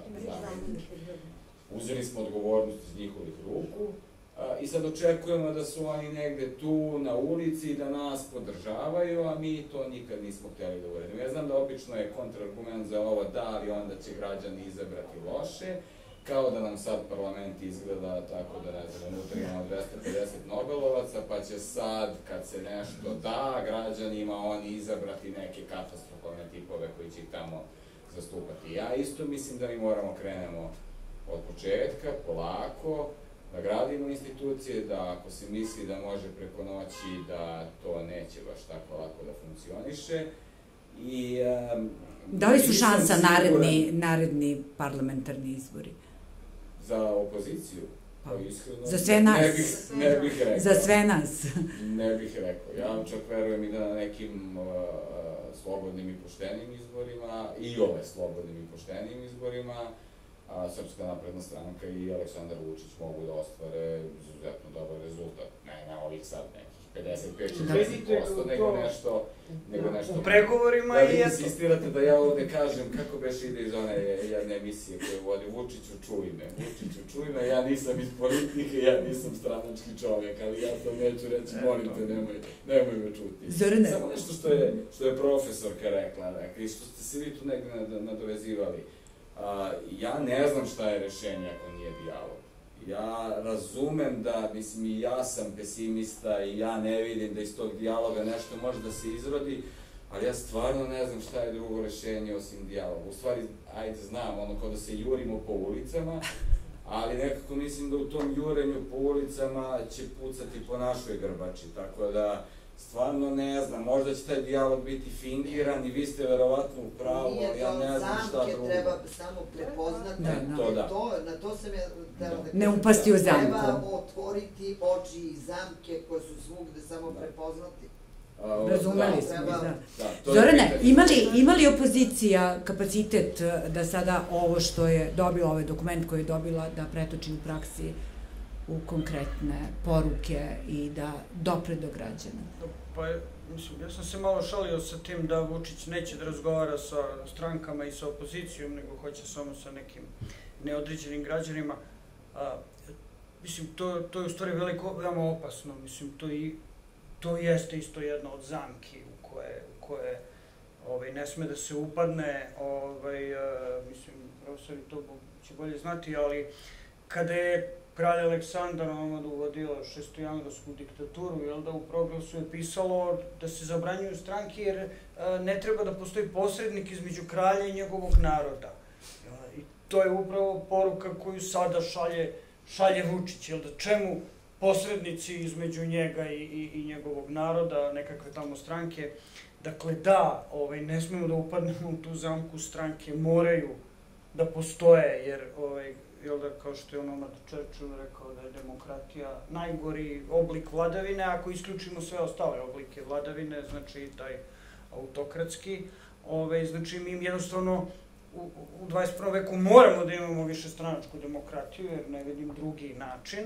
Uzeli smo odgovornost iz njihovih ruku i sad očekujemo da su oni negde tu na ulici i da nas podržavaju, a mi to nikad nismo htjeli da uredimo. Ja znam da obično je kontrargument za ovo da, ali onda će građani izabrati loše, kao da nam sad parlament izgleda tako da, ne znam, unutra imamo 250 Nobelovaca, pa će sad, kad se nešto da građanima, oni izabrati neke katastrofalne tipove koji će ih tamo zastupati. Ja isto mislim da mi moramo krenemo od početka, polako, da gradimo institucije, da ako se misli da može preko noći, da to neće baš tako lako da funkcioniše. Da li su šansa naredni parlamentarni izbori? Za opoziciju? Za sve nas? Ne bih rekao. Za sve nas? Ne bih rekao. Ja čak verujem i da na nekim slobodnim i poštenim izborima, i ove slobodnim i poštenim izborima, Srpska napredna stranka i Aleksandar Vučić mogu da ostvare izuzetno dobar rezultat. Ne ovih sad nekih 55-60%, nego nešto... U pregovorima i eto. Da vi insistirate da ja ovde kažem kako beš ide iz one jedne emisije koju vodi Vučiću čuj me, ja nisam iz politike, ja nisam stranački čovek, ali ja to neću reći, molim te, nemoj me čuti. Zorane. Samo nešto što je profesorka rekla i što ste se vi tu negde nadovezivali. Ja ne znam šta je rešenje ako nije dijalog. Ja razumem da, mislim, i ja sam pesimista i ja ne vidim da iz tog dijaloga nešto može da se izrodi, ali ja stvarno ne znam šta je drugo rešenje osim dijaloga. U stvari, ajde znam, ono kao da se jurimo po ulicama, ali nekako mislim da u tom jurenju po ulicama će pucati po našoj grbači, tako da stvarno ne znam, možda će taj dijalog biti fingiran i vi ste verovatno u pravu, ali ja ne znam šta drugo. Nije to zamke, treba samo prepoznati, na to sam ja htjela da kažem. Ne upasti u zamku. Treba otvoriti oči i zamke koje su svugde samo prepoznati. Razumeli smo, da. Zorane, ima li opozicija kapacitet da sada ovo što je dobila, ovaj dokument koji je dobila, da pretoči u praksi u konkretne poruke i da dopre do građana? Pa, mislim, ja sam se malo šalio sa tim da Vučić neće da razgovara sa strankama i sa opozicijom, nego hoće samo sa nekim neodređenim građanima. Mislim, to je u stvari veoma opasno. Mislim, to jeste isto jedna od zamki u koje ne sme da se upadne. Mislim, profesori to će bolje znati, ali kada je kralj Aleksandar uvodio šestojanuarsku diktaturu, jel da u Progresu je pisalo da se zabranjuju stranke jer ne treba da postoji posrednik između kralja i njegovog naroda. I to je upravo poruka koju sada šalje Vučić, jel da čemu posrednici između njega i njegovog naroda, nekakve tamo stranke. Dakle, da, ne smemo da upadnemo u tu zamku, stranke moraju da postoje, jer jel da, kao što je Omar Churchill rekao da je demokratija najgori oblik vladavine, ako isključimo sve ostale oblike vladavine, znači i taj autokratski, znači mi jednostavno u 21. veku moramo da imamo višestranačku demokratiju, jer ne vidim drugi način,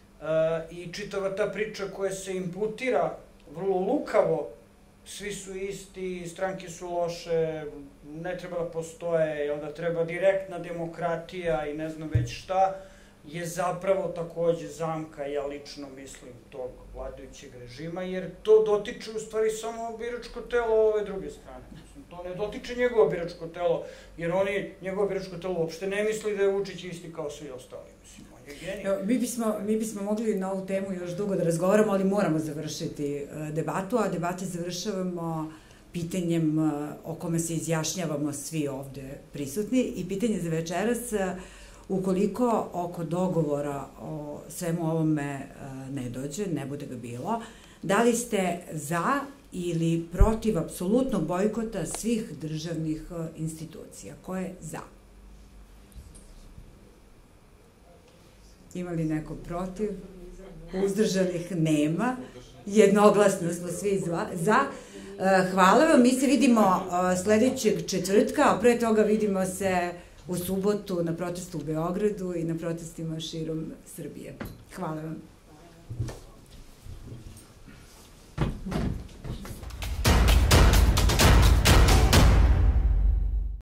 i čitava ta priča koja se imputira vrlo lukavo, svi su isti, stranke su loše, ne treba da postoje, jel da treba direktna demokratija i ne znam već šta, je zapravo takođe zamka, ja lično mislim, tog vladajućeg režima, jer to dotiče u stvari samo biračko telo ove druge strane. To ne dotiče njegovo biračko telo, jer oni, njegovo biračko telo uopšte ne misli da je Vučić isti kao svi ostali. Mislim, on je genij. Mi bismo mogli na ovu temu još dugo da razgovaramo, ali moramo završiti debatu, a debate završavamo pitanjem o kome se izjašnjavamo svi ovde prisutni. I pitanje za večeras, Ukoliko oko dogovora o svemu ovome ne dođe, ne bude ga bilo, da li ste za ili protiv apsolutnog bojkota svih državnih institucija? Ko je za? Ima li neko protiv? Uzdržanih nema. Jednoglasno smo svi za. Hvala vam. Mi se vidimo sledećeg četvrtka, a pre toga vidimo se u subotu na protestu u Beogradu i na protestima širom Srbije. Hvala vam.